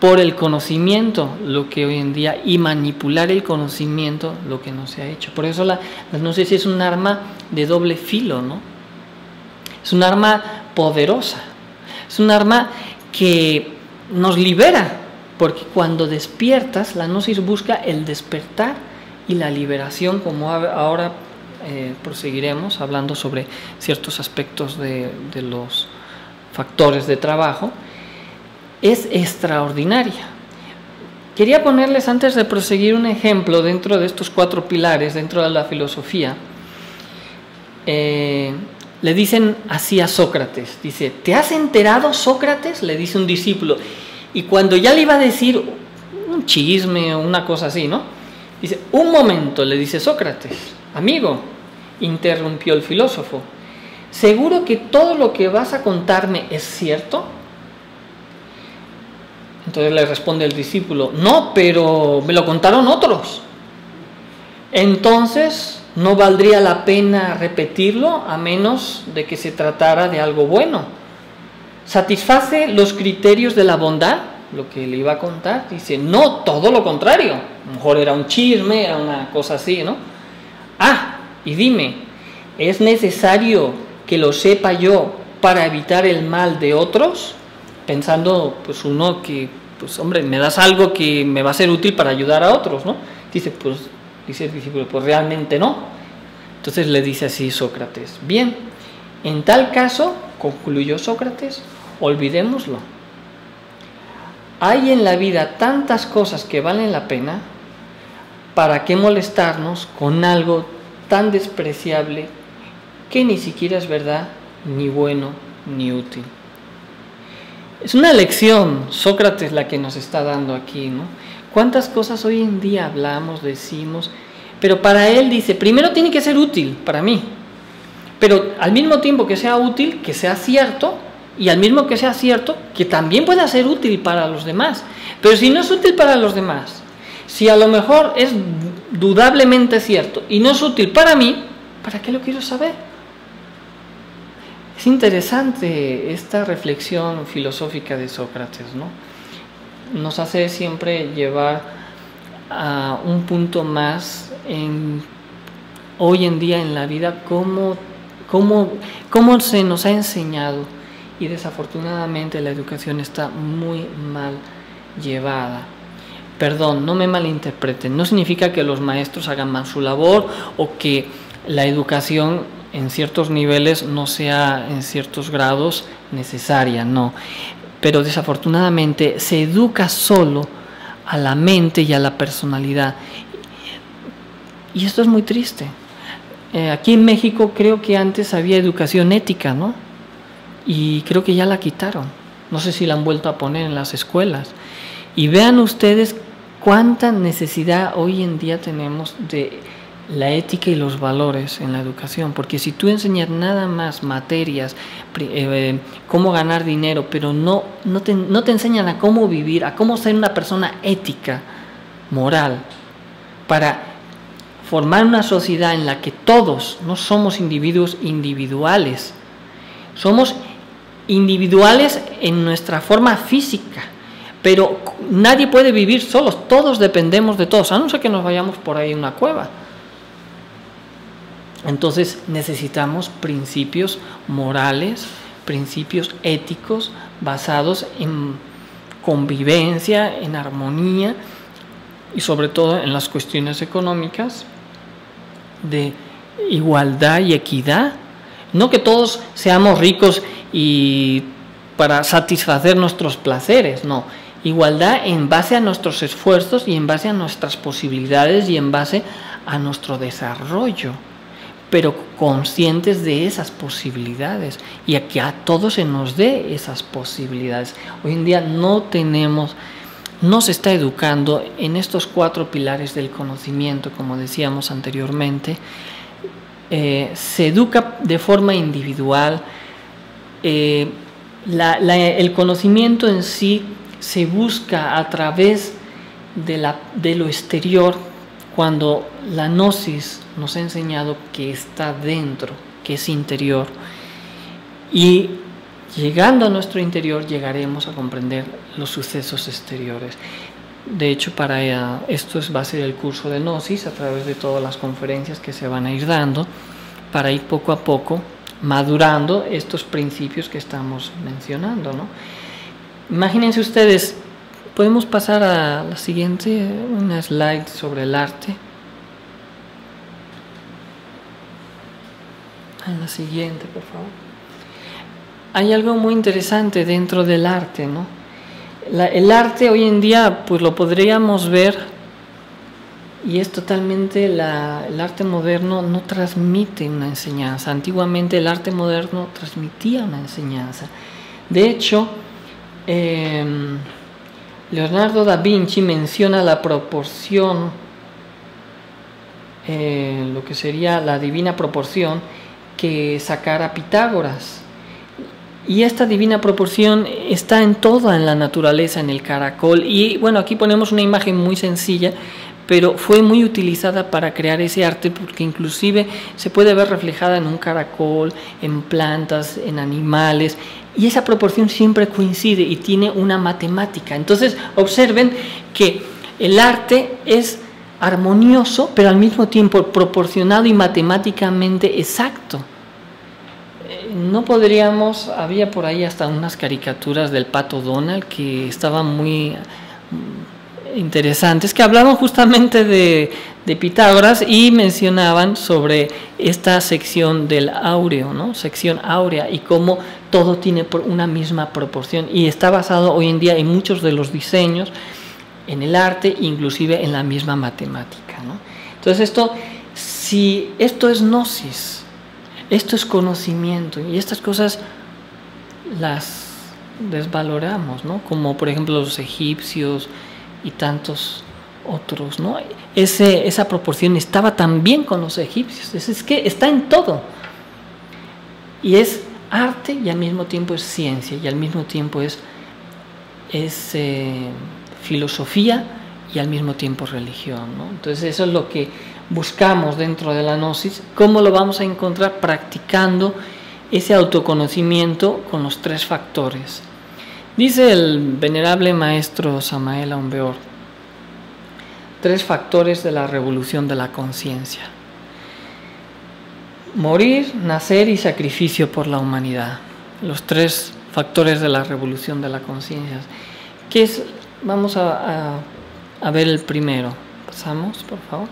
por el conocimiento lo que hoy en día, y manipular el conocimiento lo que no se ha hecho. Por eso la, la gnosis es un arma de doble filo, ¿no? Es un arma poderosa, es un arma que nos libera, porque cuando despiertas, la gnosis busca el despertar y la liberación, como ahora eh, proseguiremos hablando sobre ciertos aspectos de, de los factores de trabajo. Es extraordinaria. Quería ponerles, antes de proseguir, un ejemplo dentro de estos cuatro pilares, dentro de la filosofía. Eh, le dicen así a Sócrates, dice: ¿te has enterado, Sócrates?, le dice un discípulo, y cuando ya le iba a decir un chisme o una cosa así, ¿no? Dice: un momento, le dice Sócrates, amigo, interrumpió el filósofo, ¿seguro que todo lo que vas a contarme es cierto? Entonces le responde el discípulo: no, pero me lo contaron otros. Entonces no valdría la pena repetirlo, a menos de que se tratara de algo bueno. ¿Satisface los criterios de la bondad lo que le iba a contar? Dice: no, todo lo contrario. A lo mejor era un chisme, era una cosa así, ¿no? Ah, y dime, ¿es necesario que lo sepa yo para evitar el mal de otros? Pensando, pues uno que, pues hombre, me das algo que me va a ser útil para ayudar a otros, ¿no? Dice, pues, dice el discípulo, pues realmente no. Entonces le dice así Sócrates: bien, en tal caso, concluyó Sócrates, olvidémoslo. Hay en la vida tantas cosas que valen la pena, ¿para qué molestarnos con algo tan despreciable que ni siquiera es verdad, ni bueno, ni útil? Es una lección, Sócrates, la que nos está dando aquí, ¿no? ¿Cuántas cosas hoy en día hablamos, decimos? Pero para él dice, primero tiene que ser útil para mí, pero al mismo tiempo que sea útil, que sea cierto, y al mismo que sea cierto, que también pueda ser útil para los demás. Pero si no es útil para los demás, si a lo mejor es dudablemente cierto y no es útil para mí, ¿para qué lo quiero saber? Es interesante esta reflexión filosófica de Sócrates, ¿no? Nos hace siempre llevar a un punto más en, hoy en día en la vida, cómo, cómo, cómo se nos ha enseñado, y desafortunadamente la educación está muy mal llevada. Perdón, no me malinterpreten, no significa que los maestros hagan mal su labor o que la educación en ciertos niveles no sea en ciertos grados necesaria, no. Pero desafortunadamente se educa solo a la mente y a la personalidad. Y esto es muy triste. Eh, aquí en México creo que antes había educación ética, ¿no? Y creo que ya la quitaron. No sé si la han vuelto a poner en las escuelas. Y vean ustedes cuánta necesidad hoy en día tenemos de la ética y los valores en la educación, porque si tú enseñas nada más materias, eh, cómo ganar dinero, pero no, no, te, no te enseñan a cómo vivir, a cómo ser una persona ética, moral, para formar una sociedad en la que todos no somos individuos individuales, somos individuales en nuestra forma física, pero nadie puede vivir solos, todos dependemos de todos, a no ser que nos vayamos por ahí en una cueva. Entonces necesitamos principios morales, principios éticos basados en convivencia, en armonía y sobre todo en las cuestiones económicas de igualdad y equidad. No que todos seamos ricos y para satisfacer nuestros placeres, no. Igualdad en base a nuestros esfuerzos y en base a nuestras posibilidades y en base a nuestro desarrollo, pero conscientes de esas posibilidades y a que a todos se nos dé esas posibilidades. Hoy en día no tenemos, no se está educando en estos cuatro pilares del conocimiento, como decíamos anteriormente. Eh, se educa de forma individual, eh, la, la, el conocimiento en sí se busca a través de, la, de lo exterior, cuando la gnosis nos ha enseñado que está dentro, que es interior. Y llegando a nuestro interior, llegaremos a comprender los sucesos exteriores. De hecho, para esto va a ser el curso de Gnosis, a través de todas las conferencias que se van a ir dando, para ir poco a poco madurando estos principios que estamos mencionando, ¿no? Imagínense ustedes, podemos pasar a la siguiente, una slide sobre el arte. A la siguiente, por favor. Hay algo muy interesante dentro del arte, ¿no? La, el arte hoy en día, pues lo podríamos ver, y es totalmente, la, el arte moderno no transmite una enseñanza. Antiguamente el arte moderno transmitía una enseñanza. De hecho, eh, Leonardo da Vinci menciona la proporción, eh, lo que sería la divina proporción que sacara Pitágoras. Y esta divina proporción está en toda en la naturaleza, en el caracol. Y bueno, aquí ponemos una imagen muy sencilla, pero fue muy utilizada para crear ese arte, porque inclusive se puede ver reflejada en un caracol, en plantas, en animales, y esa proporción siempre coincide y tiene una matemática. Entonces observen que el arte es armonioso, pero al mismo tiempo proporcionado y matemáticamente exacto. No podríamos, había por ahí hasta unas caricaturas del Pato Donald que estaban muy interesantes, que hablaban justamente de, de Pitágoras y mencionaban sobre esta sección del áureo, ¿no? Sección áurea, y cómo todo tiene una misma proporción, y está basado hoy en día en muchos de los diseños, en el arte, inclusive en la misma matemática, ¿no? Entonces esto, si esto es gnosis, esto es conocimiento, y estas cosas las desvaloramos, ¿no? Como por ejemplo los egipcios y tantos otros, ¿no? Ese, esa proporción estaba también con los egipcios. Es, es que está en todo. Y es arte y al mismo tiempo es ciencia, y al mismo tiempo es, es eh, filosofía y al mismo tiempo religión, ¿no? Entonces eso es lo que buscamos dentro de la gnosis. ¿Cómo lo vamos a encontrar? Practicando ese autoconocimiento con los tres factores. Dice el venerable maestro Samael Aun Weor, tres factores de la revolución de la conciencia: morir, nacer y sacrificio por la humanidad. Los tres factores de la revolución de la conciencia. ¿Qué es? Vamos a, a, a ver el primero. Pasamos, por favor.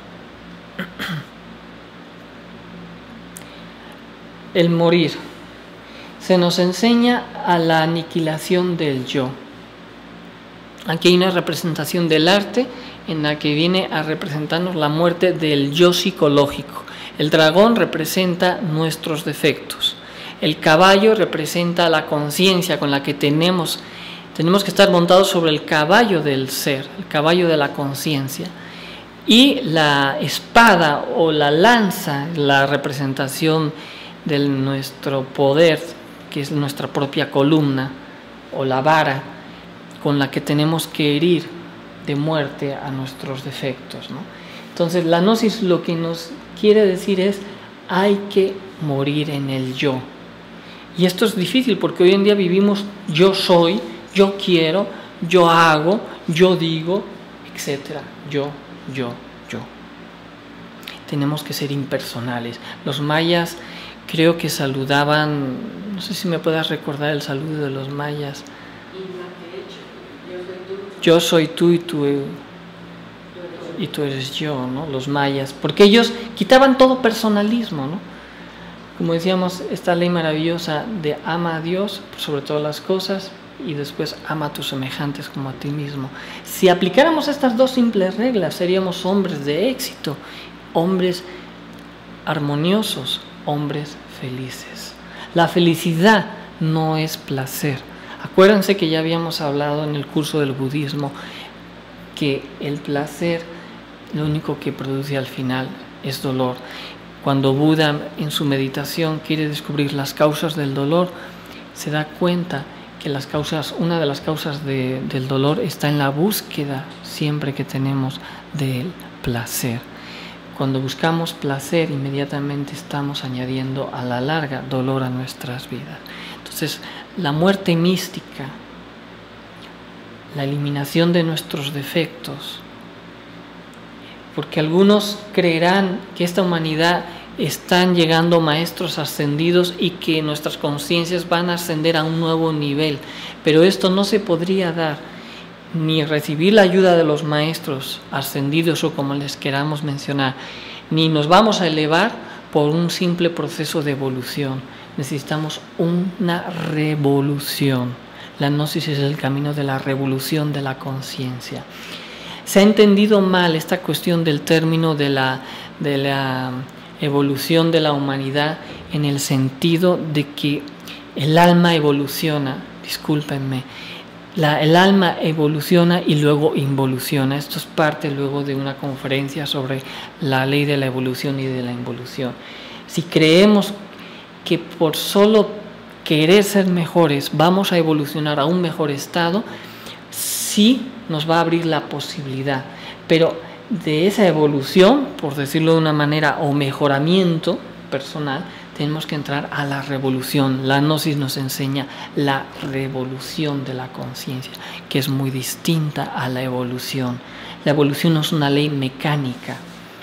El morir. Se nos enseña a la aniquilación del yo. Aquí hay una representación del arte en la que viene a representarnos la muerte del yo psicológico. El dragón representa nuestros defectos. El caballo representa la conciencia con la que tenemos, tenemos que estar montados sobre el caballo del ser, el caballo de la conciencia. Y la espada o la lanza, la representación de nuestro poder, que es nuestra propia columna, o la vara con la que tenemos que herir de muerte a nuestros defectos, ¿no? Entonces la gnosis lo que nos quiere decir es: hay que morir en el yo. Y esto es difícil porque hoy en día vivimos yo soy, yo quiero, yo hago, yo digo, etcétera. Yo, yo, yo. Tenemos que ser impersonales. Los mayas creo que saludaban, no sé si me puedas recordar el saludo de los mayas. Yo soy tú y tú, y tú eres yo, ¿no? Los mayas, porque ellos quitaban todo personalismo, ¿no? Como decíamos, esta ley maravillosa de ama a Dios por sobre todas las cosas y después ama a tus semejantes como a ti mismo. Si aplicáramos estas dos simples reglas, seríamos hombres de éxito, hombres armoniosos, hombres felices. La felicidad no es placer. Acuérdense que ya habíamos hablado en el curso del budismo que el placer lo único que produce al final es dolor. Cuando Buda en su meditación quiere descubrir las causas del dolor, se da cuenta que las causas, una de las causas de, del dolor está en la búsqueda siempre que tenemos del placer. Cuando buscamos placer, inmediatamente estamos añadiendo a la larga dolor a nuestras vidas. Entonces Entonces, la muerte mística, la eliminación de nuestros defectos, porque algunos creerán que esta humanidad están llegando maestros ascendidos y que nuestras conciencias van a ascender a un nuevo nivel, pero esto no se podría dar ni recibir la ayuda de los maestros ascendidos o como les queramos mencionar, ni nos vamos a elevar por un simple proceso de evolución. Necesitamos una revolución. La gnosis es el camino de la revolución de la conciencia. Se ha entendido mal esta cuestión del término de la, de la evolución de la humanidad en el sentido de que el alma evoluciona, discúlpenme, la, el alma evoluciona y luego involuciona. Esto es parte luego de una conferencia sobre la ley de la evolución y de la involución. Si creemos que por solo querer ser mejores vamos a evolucionar a un mejor estado, sí nos va a abrir la posibilidad, pero de esa evolución, por decirlo de una manera, o mejoramiento personal, tenemos que entrar a la revolución. La gnosis nos enseña la revolución de la conciencia, que es muy distinta a la evolución. La evolución no es una ley mecánica,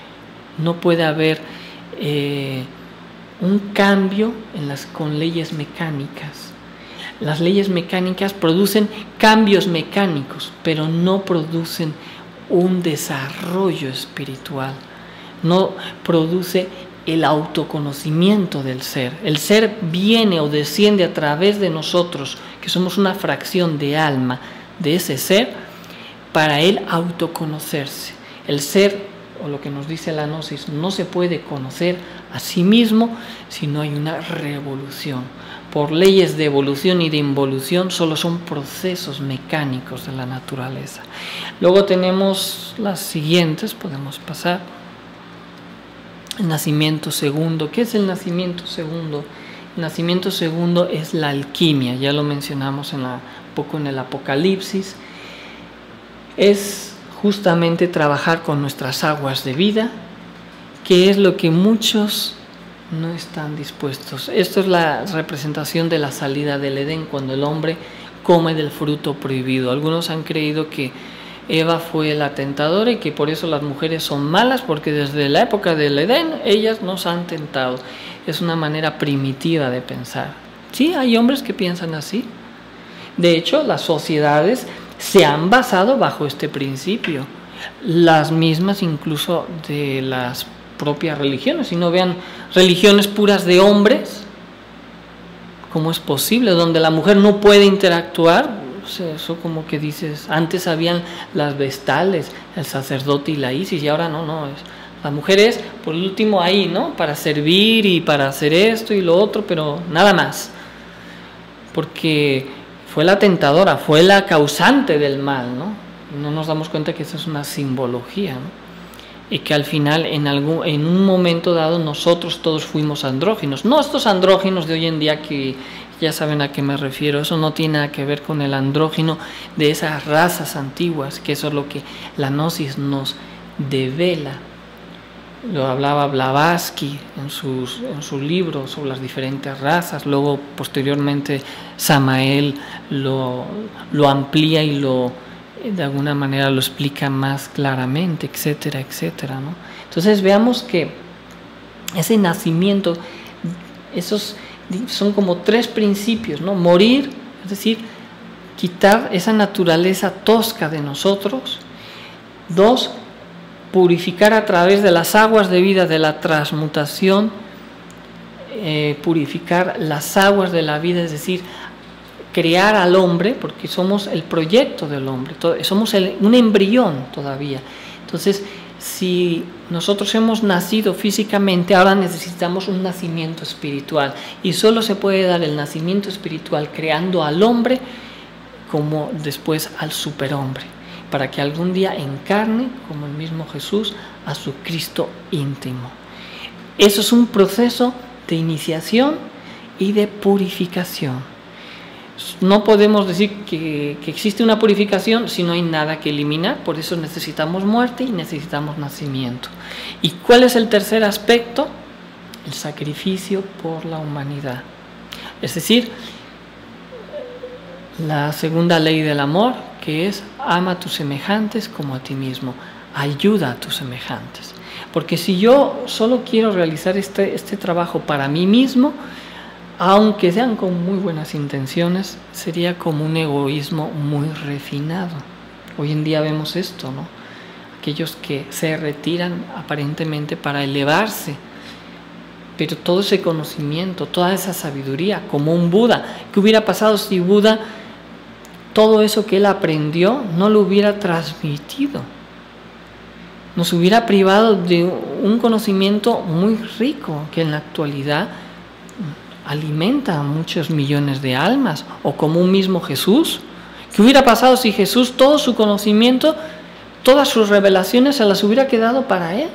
no puede haber eh, un cambio en las, con leyes mecánicas. Las leyes mecánicas producen cambios mecánicos, pero no producen un desarrollo espiritual, no produce el autoconocimiento del ser. El ser viene o desciende a través de nosotros, que somos una fracción de alma de ese ser, para él autoconocerse. El ser, o lo que nos dice la gnosis, no se puede conocer a sí mismo si no hay una revolución. Por leyes de evolución y de involución solo son procesos mecánicos de la naturaleza. Luego tenemos las siguientes, podemos pasar. El nacimiento segundo. ¿Qué es el nacimiento segundo? El nacimiento segundo es la alquimia, ya lo mencionamos en la, un poco en el Apocalipsis. Es justamente trabajar con nuestras aguas de vida, que es lo que muchos no están dispuestos. Esto es la representación de la salida del Edén, cuando el hombre come del fruto prohibido. Algunos han creído que Eva fue la tentadora y que por eso las mujeres son malas, porque desde la época del Edén ellas nos han tentado. Es una manera primitiva de pensar. Sí, hay hombres que piensan así. De hecho, las sociedades se han basado bajo este principio. Las mismas incluso de las propias religiones. Si no, vean religiones puras de hombres, ¿cómo es posible? Donde la mujer no puede interactuar. O sea, eso como que dices, antes habían las vestales, el sacerdote y la Isis, y ahora no, no, es, la mujer es por último ahí, ¿no? Para servir y para hacer esto y lo otro, pero nada más. Porque fue la tentadora, fue la causante del mal, ¿no? No nos damos cuenta que eso es una simbología, ¿no? Y que al final en, algún, en un momento dado nosotros todos fuimos andróginos. No estos andróginos de hoy en día que ya saben a qué me refiero, eso no tiene nada que ver con el andrógino de esas razas antiguas, que eso es lo que la gnosis nos devela. Lo hablaba Blavatsky en, sus, en su libro sobre las diferentes razas, luego posteriormente Samael lo, lo amplía y lo de alguna manera lo explica más claramente, etcétera, etcétera, ¿no? Entonces veamos que ese nacimiento, esos son como tres principios, ¿no? Morir, es decir, quitar esa naturaleza tosca de nosotros. Dos, purificar a través de las aguas de vida de la transmutación, eh, purificar las aguas de la vida, es decir, crear al hombre, porque somos el proyecto del hombre, somos el, un embrión todavía. Entonces, si nosotros hemos nacido físicamente, ahora necesitamos un nacimiento espiritual, y solo se puede dar el nacimiento espiritual creando al hombre como después al superhombre, para que algún día encarne, como el mismo Jesús, a su Cristo íntimo. Eso es un proceso de iniciación y de purificación. No podemos decir que, que existe una purificación si no hay nada que eliminar, por eso necesitamos muerte y necesitamos nacimiento. ¿Y cuál es el tercer aspecto? El sacrificio por la humanidad. Es decir, la segunda ley del amor, que es ama a tus semejantes como a ti mismo, ayuda a tus semejantes. Porque si yo solo quiero realizar este, este trabajo para mí mismo, aunque sean con muy buenas intenciones, sería como un egoísmo muy refinado. Hoy en día vemos esto, ¿no? Aquellos que se retiran aparentemente para elevarse, pero todo ese conocimiento, toda esa sabiduría, como un Buda, ¿qué hubiera pasado si Buda, todo eso que él aprendió, no lo hubiera transmitido? Nos hubiera privado de un conocimiento muy rico que en la actualidad alimenta a muchos millones de almas, o como un mismo Jesús. ¿Qué hubiera pasado si Jesús, todo su conocimiento, todas sus revelaciones se las hubiera quedado para él?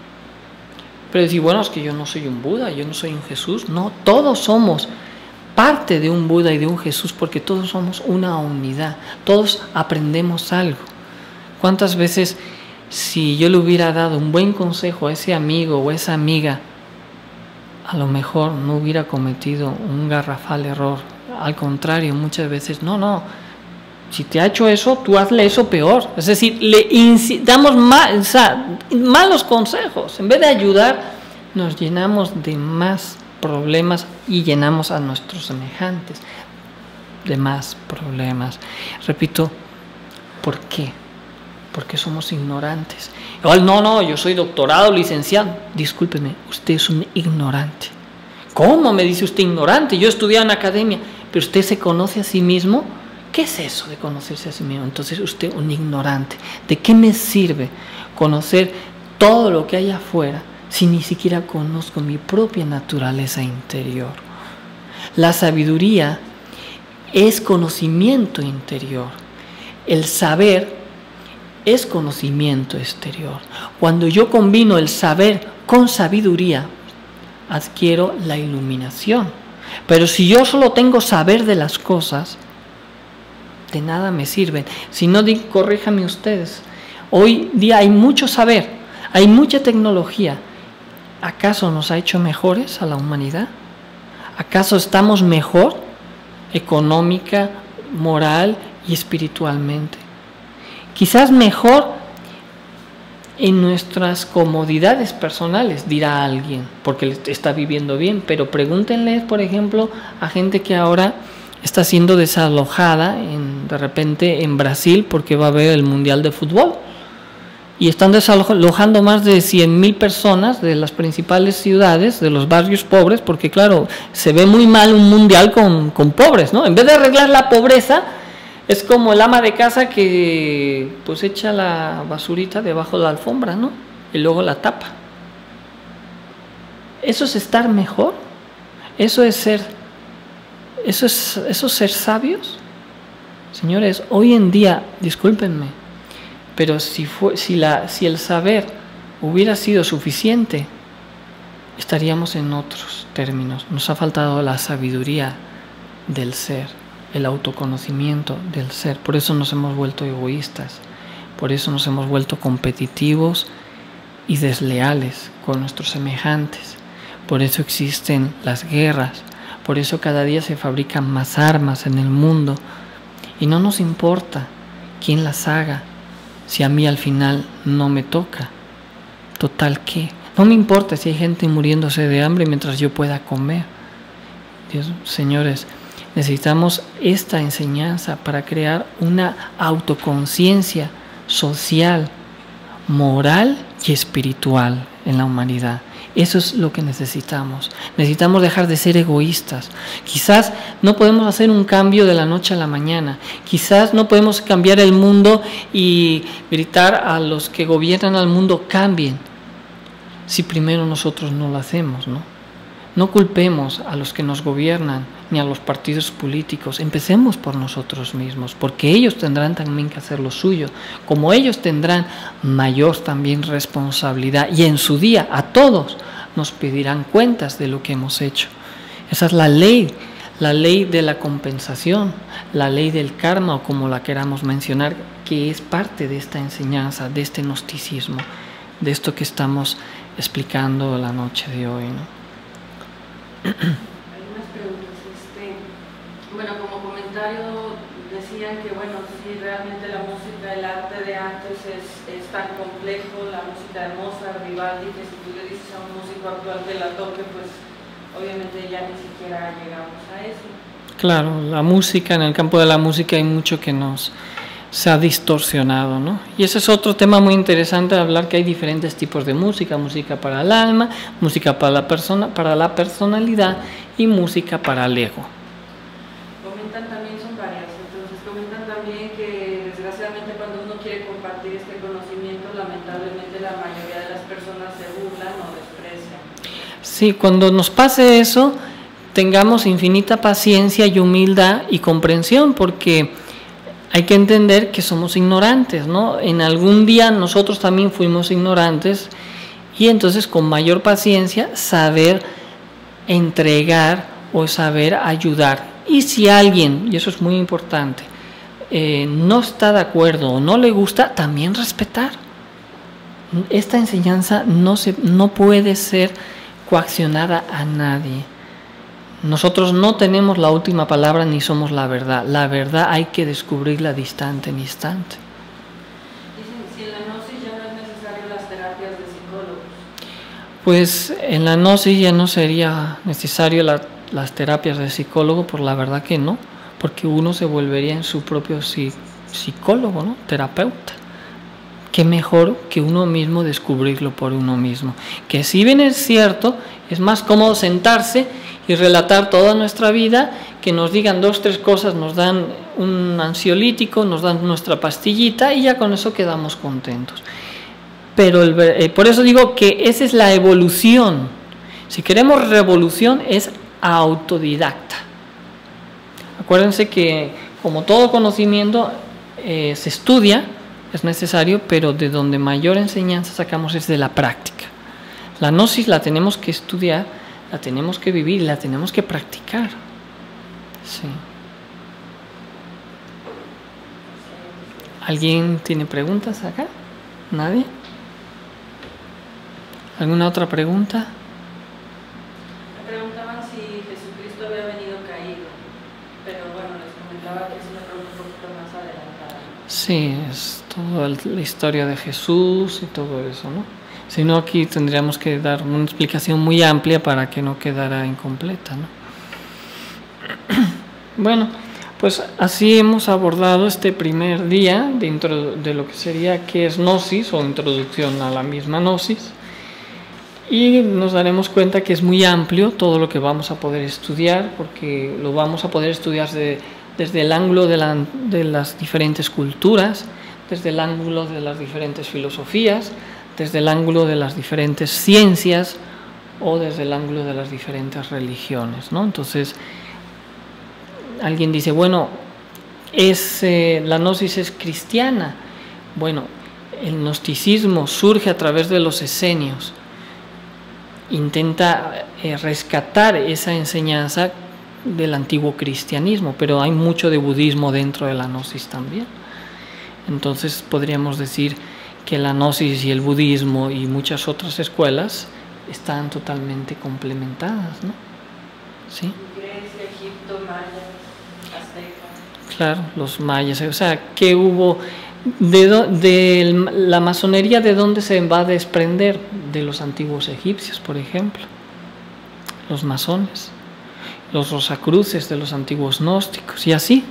Pero decir, bueno, es que yo no soy un Buda, yo no soy un Jesús. No, todos somos parte de un Buda y de un Jesús, porque todos somos una unidad, todos aprendemos algo. ¿Cuántas veces, si yo le hubiera dado un buen consejo a ese amigo o a esa amiga, a lo mejor no hubiera cometido un garrafal error? Al contrario, muchas veces, no, no, si te ha hecho eso, tú hazle eso peor. Es decir, le damos mal, o sea, malos consejos. En vez de ayudar, nos llenamos de más problemas y llenamos a nuestros semejantes de más problemas. Repito, ¿por qué? Porque somos ignorantes. Oh, no, no, yo soy doctorado, licenciado. Discúlpeme, usted es un ignorante. ¿Cómo me dice usted ignorante? Yo he estudiado en academia, pero usted se conoce a sí mismo. ¿Qué es eso de conocerse a sí mismo? Entonces usted es un ignorante. ¿De qué me sirve conocer todo lo que hay afuera si ni siquiera conozco mi propia naturaleza interior? La sabiduría es conocimiento interior. El saber es conocimiento exterior. Cuando yo combino el saber con sabiduría, adquiero la iluminación. Pero si yo solo tengo saber de las cosas, de nada me sirven. Si no, corríjame ustedes. Hoy día hay mucho saber, hay mucha tecnología. ¿Acaso nos ha hecho mejores a la humanidad? ¿Acaso estamos mejor económica, moral y espiritualmente? Quizás mejor en nuestras comodidades personales, dirá alguien, porque está viviendo bien, pero pregúntenle, por ejemplo, a gente que ahora está siendo desalojada en, de repente en Brasil porque va a haber el Mundial de Fútbol. Y están desalojando más de cien mil personas de las principales ciudades, de los barrios pobres, porque claro, se ve muy mal un mundial con, con pobres, ¿no? En vez de arreglar la pobreza, es como el ama de casa que pues echa la basurita debajo de la alfombra, ¿no? Y luego la tapa. ¿Eso es estar mejor? ¿Eso es ser... ¿Eso es, ¿Eso es ser sabios? Señores, hoy en día, discúlpenme, pero si, fue, si, la, si el saber hubiera sido suficiente, estaríamos en otros términos. Nos ha faltado la sabiduría del ser, el autoconocimiento del ser. Por eso nos hemos vuelto egoístas, por eso nos hemos vuelto competitivos y desleales con nuestros semejantes. Por eso existen las guerras. Por eso cada día se fabrican más armas en el mundo y no nos importa quién las haga si a mí al final no me toca. Total, ¿qué? No me importa si hay gente muriéndose de hambre mientras yo pueda comer. Dios, señores, necesitamos esta enseñanza para crear una autoconciencia social, moral y espiritual en la humanidad. Eso es lo que necesitamos. Necesitamos dejar de ser egoístas. Quizás no podemos hacer un cambio de la noche a la mañana. Quizás no podemos cambiar el mundo y gritar a los que gobiernan al mundo, cambien, si primero nosotros no lo hacemos, ¿no? No culpemos a los que nos gobiernan ni a los partidos políticos. Empecemos por nosotros mismos, porque ellos tendrán también que hacer lo suyo. Como ellos tendrán mayor también responsabilidad y en su día a todos nos pedirán cuentas de lo que hemos hecho. Esa es la ley, la ley de la compensación, la ley del karma o como la queramos mencionar, que es parte de esta enseñanza, de este gnosticismo, de esto que estamos explicando la noche de hoy, ¿no? Algunas preguntas. Este, bueno, como comentario decían que, bueno, sí, realmente la música, el arte de antes es, es tan complejo, la música de Mozart, Vivaldi, que si tú le dices a un músico actual que la toque, pues obviamente ya ni siquiera llegamos a eso. Claro, la música, en el campo de la música hay mucho que nos se ha distorsionado, ¿no? Y ese es otro tema muy interesante de hablar, que hay diferentes tipos de música: música para el alma, música para la persona, para la personalidad, y música para el ego. Comentan también, son varias, entonces comentan también que desgraciadamente cuando uno quiere compartir este conocimiento, lamentablemente la mayoría de las personas se burlan o desprecian. Sí, cuando nos pase eso, tengamos infinita paciencia y humildad y comprensión, porque hay que entender que somos ignorantes, ¿no? En algún día nosotros también fuimos ignorantes, y entonces con mayor paciencia saber entregar o saber ayudar. Y si alguien, y eso es muy importante, eh, no está de acuerdo o no le gusta, también respetar. Esta enseñanza no, se, no puede ser coaccionada a nadie. Nosotros no tenemos la última palabra ni somos la verdad. La verdad hay que descubrirla de instante en instante. Dicen, si en la gnosis ya no es necesario las terapias de psicólogos. Pues en la gnosis ya no sería necesario la, las terapias de psicólogo, por la verdad que no, porque uno se volvería en su propio psicólogo, ¿no? Terapeuta. Qué mejor que uno mismo descubrirlo por uno mismo. Que si bien es cierto, es más cómodo sentarse y relatar toda nuestra vida, que nos digan dos, tres cosas, nos dan un ansiolítico, nos dan nuestra pastillita y ya con eso quedamos contentos. Pero el, eh, por eso digo que esa es la evolución. Si queremos revolución, es autodidacta. Acuérdense que como todo conocimiento eh, se estudia, es necesario, pero de donde mayor enseñanza sacamos es de la práctica. La gnosis la tenemos que estudiar, la tenemos que vivir, la tenemos que practicar. Sí. ¿Alguien tiene preguntas acá? ¿Nadie? ¿Alguna otra pregunta? Me preguntaban si Jesucristo había venido caído, pero bueno, les comentaba que es una pregunta un poquito más adelantada. Sí, es toda la historia de Jesús y todo eso, ¿no? Si no, aquí tendríamos que dar una explicación muy amplia para que no quedara incompleta, ¿no? Bueno, pues así hemos abordado este primer día dentro de lo que sería qué es gnosis, o introducción a la misma gnosis, y nos daremos cuenta que es muy amplio todo lo que vamos a poder estudiar, porque lo vamos a poder estudiar de, desde el ángulo de, la, de las diferentes culturas, desde el ángulo de las diferentes filosofías, desde el ángulo de las diferentes ciencias o desde el ángulo de las diferentes religiones, ¿no? Entonces, alguien dice, bueno, es, eh, la gnosis es cristiana. Bueno, el gnosticismo surge a través de los esenios, intenta eh, rescatar esa enseñanza del antiguo cristianismo, pero hay mucho de budismo dentro de la gnosis también. Entonces podríamos decir que la gnosis y el budismo y muchas otras escuelas están totalmente complementadas, ¿no? ¿Sí? Grecia, Egipto, mayas, aztecas. Claro, los mayas, o sea, ¿qué hubo? De, do, de la masonería, ¿de dónde se va a desprender? De los antiguos egipcios, por ejemplo, los masones, los rosacruces de los antiguos gnósticos, y así.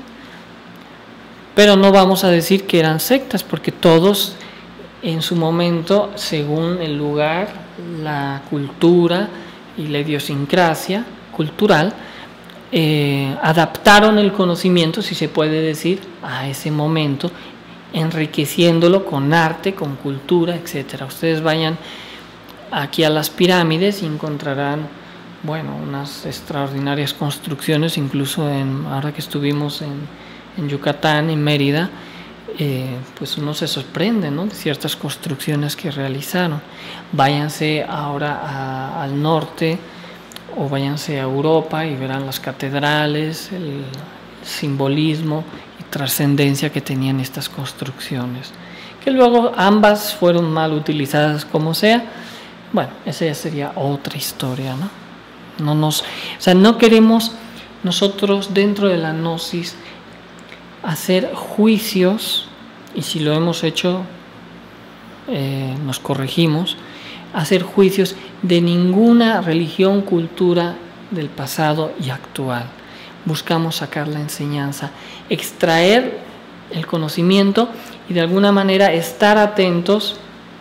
Pero no vamos a decir que eran sectas, porque todos en su momento, según el lugar, la cultura y la idiosincrasia cultural, eh, adaptaron el conocimiento, si se puede decir, a ese momento, enriqueciéndolo con arte, con cultura, etcétera. Ustedes vayan aquí a las pirámides y encontrarán, bueno, unas extraordinarias construcciones, incluso en, ahora que estuvimos en, en Yucatán, en Mérida, eh, pues uno se sorprende, ¿no?, de ciertas construcciones que realizaron. Váyanse ahora a, al norte o váyanse a Europa y verán las catedrales, el simbolismo y trascendencia que tenían estas construcciones, que luego ambas fueron mal utilizadas como sea. Bueno, esa ya sería otra historia, ¿no? No nos, o sea, no queremos nosotros dentro de la gnosis hacer juicios, y si lo hemos hecho, eh, nos corregimos, hacer juicios de ninguna religión, cultura del pasado y actual. Buscamos sacar la enseñanza, extraer el conocimiento y de alguna manera estar atentos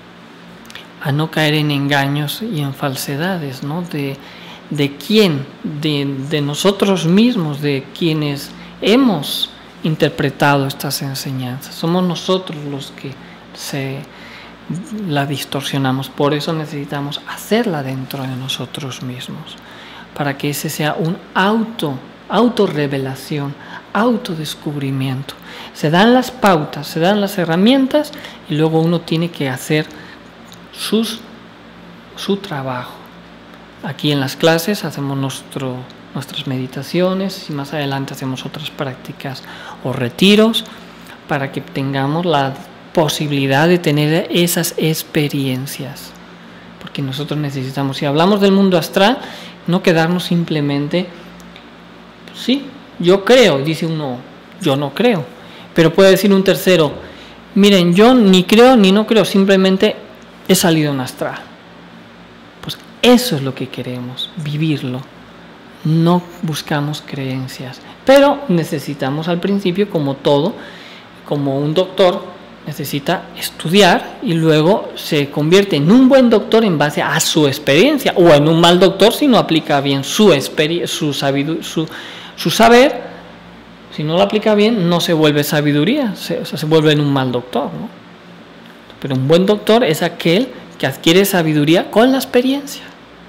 a no caer en engaños y en falsedades, ¿no? De, de quién, de, de nosotros mismos, de quienes hemos interpretado estas enseñanzas. Somos nosotros los que se la distorsionamos. Por eso necesitamos hacerla dentro de nosotros mismos, para que ese sea un auto, autorrevelación, autodescubrimiento. Se dan las pautas, se dan las herramientas y luego uno tiene que hacer sus, su trabajo. Aquí en las clases hacemos nuestro, nuestras meditaciones y más adelante hacemos otras prácticas o retiros para que tengamos la posibilidad de tener esas experiencias. Porque nosotros necesitamos, si hablamos del mundo astral, no quedarnos simplemente, pues sí, yo creo, dice uno, yo no creo. Pero puede decir un tercero, miren, yo ni creo ni no creo, simplemente he salido en astral. Pues eso es lo que queremos, vivirlo. No buscamos creencias, pero necesitamos al principio, como todo, como un doctor, necesita estudiar y luego se convierte en un buen doctor en base a su experiencia, o en un mal doctor si no aplica bien su, su, su, su saber. Si no lo aplica bien, no se vuelve sabiduría, se, o sea, se vuelve en un mal doctor, ¿no? Pero un buen doctor es aquel que adquiere sabiduría con la experiencia.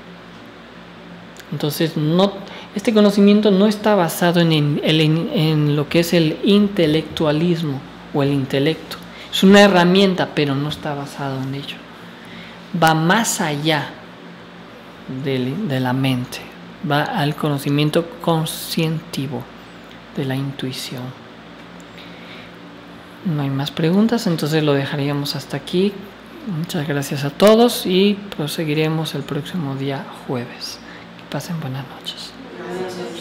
Entonces, no, este conocimiento no está basado en, en, en, en lo que es el intelectualismo o el intelecto. Es una herramienta, pero no está basado en ello. Va más allá de, de la mente, va al conocimiento conscientivo de la intuición. No hay más preguntas, entonces lo dejaríamos hasta aquí. Muchas gracias a todos y proseguiremos el próximo día jueves. Que pasen buenas noches.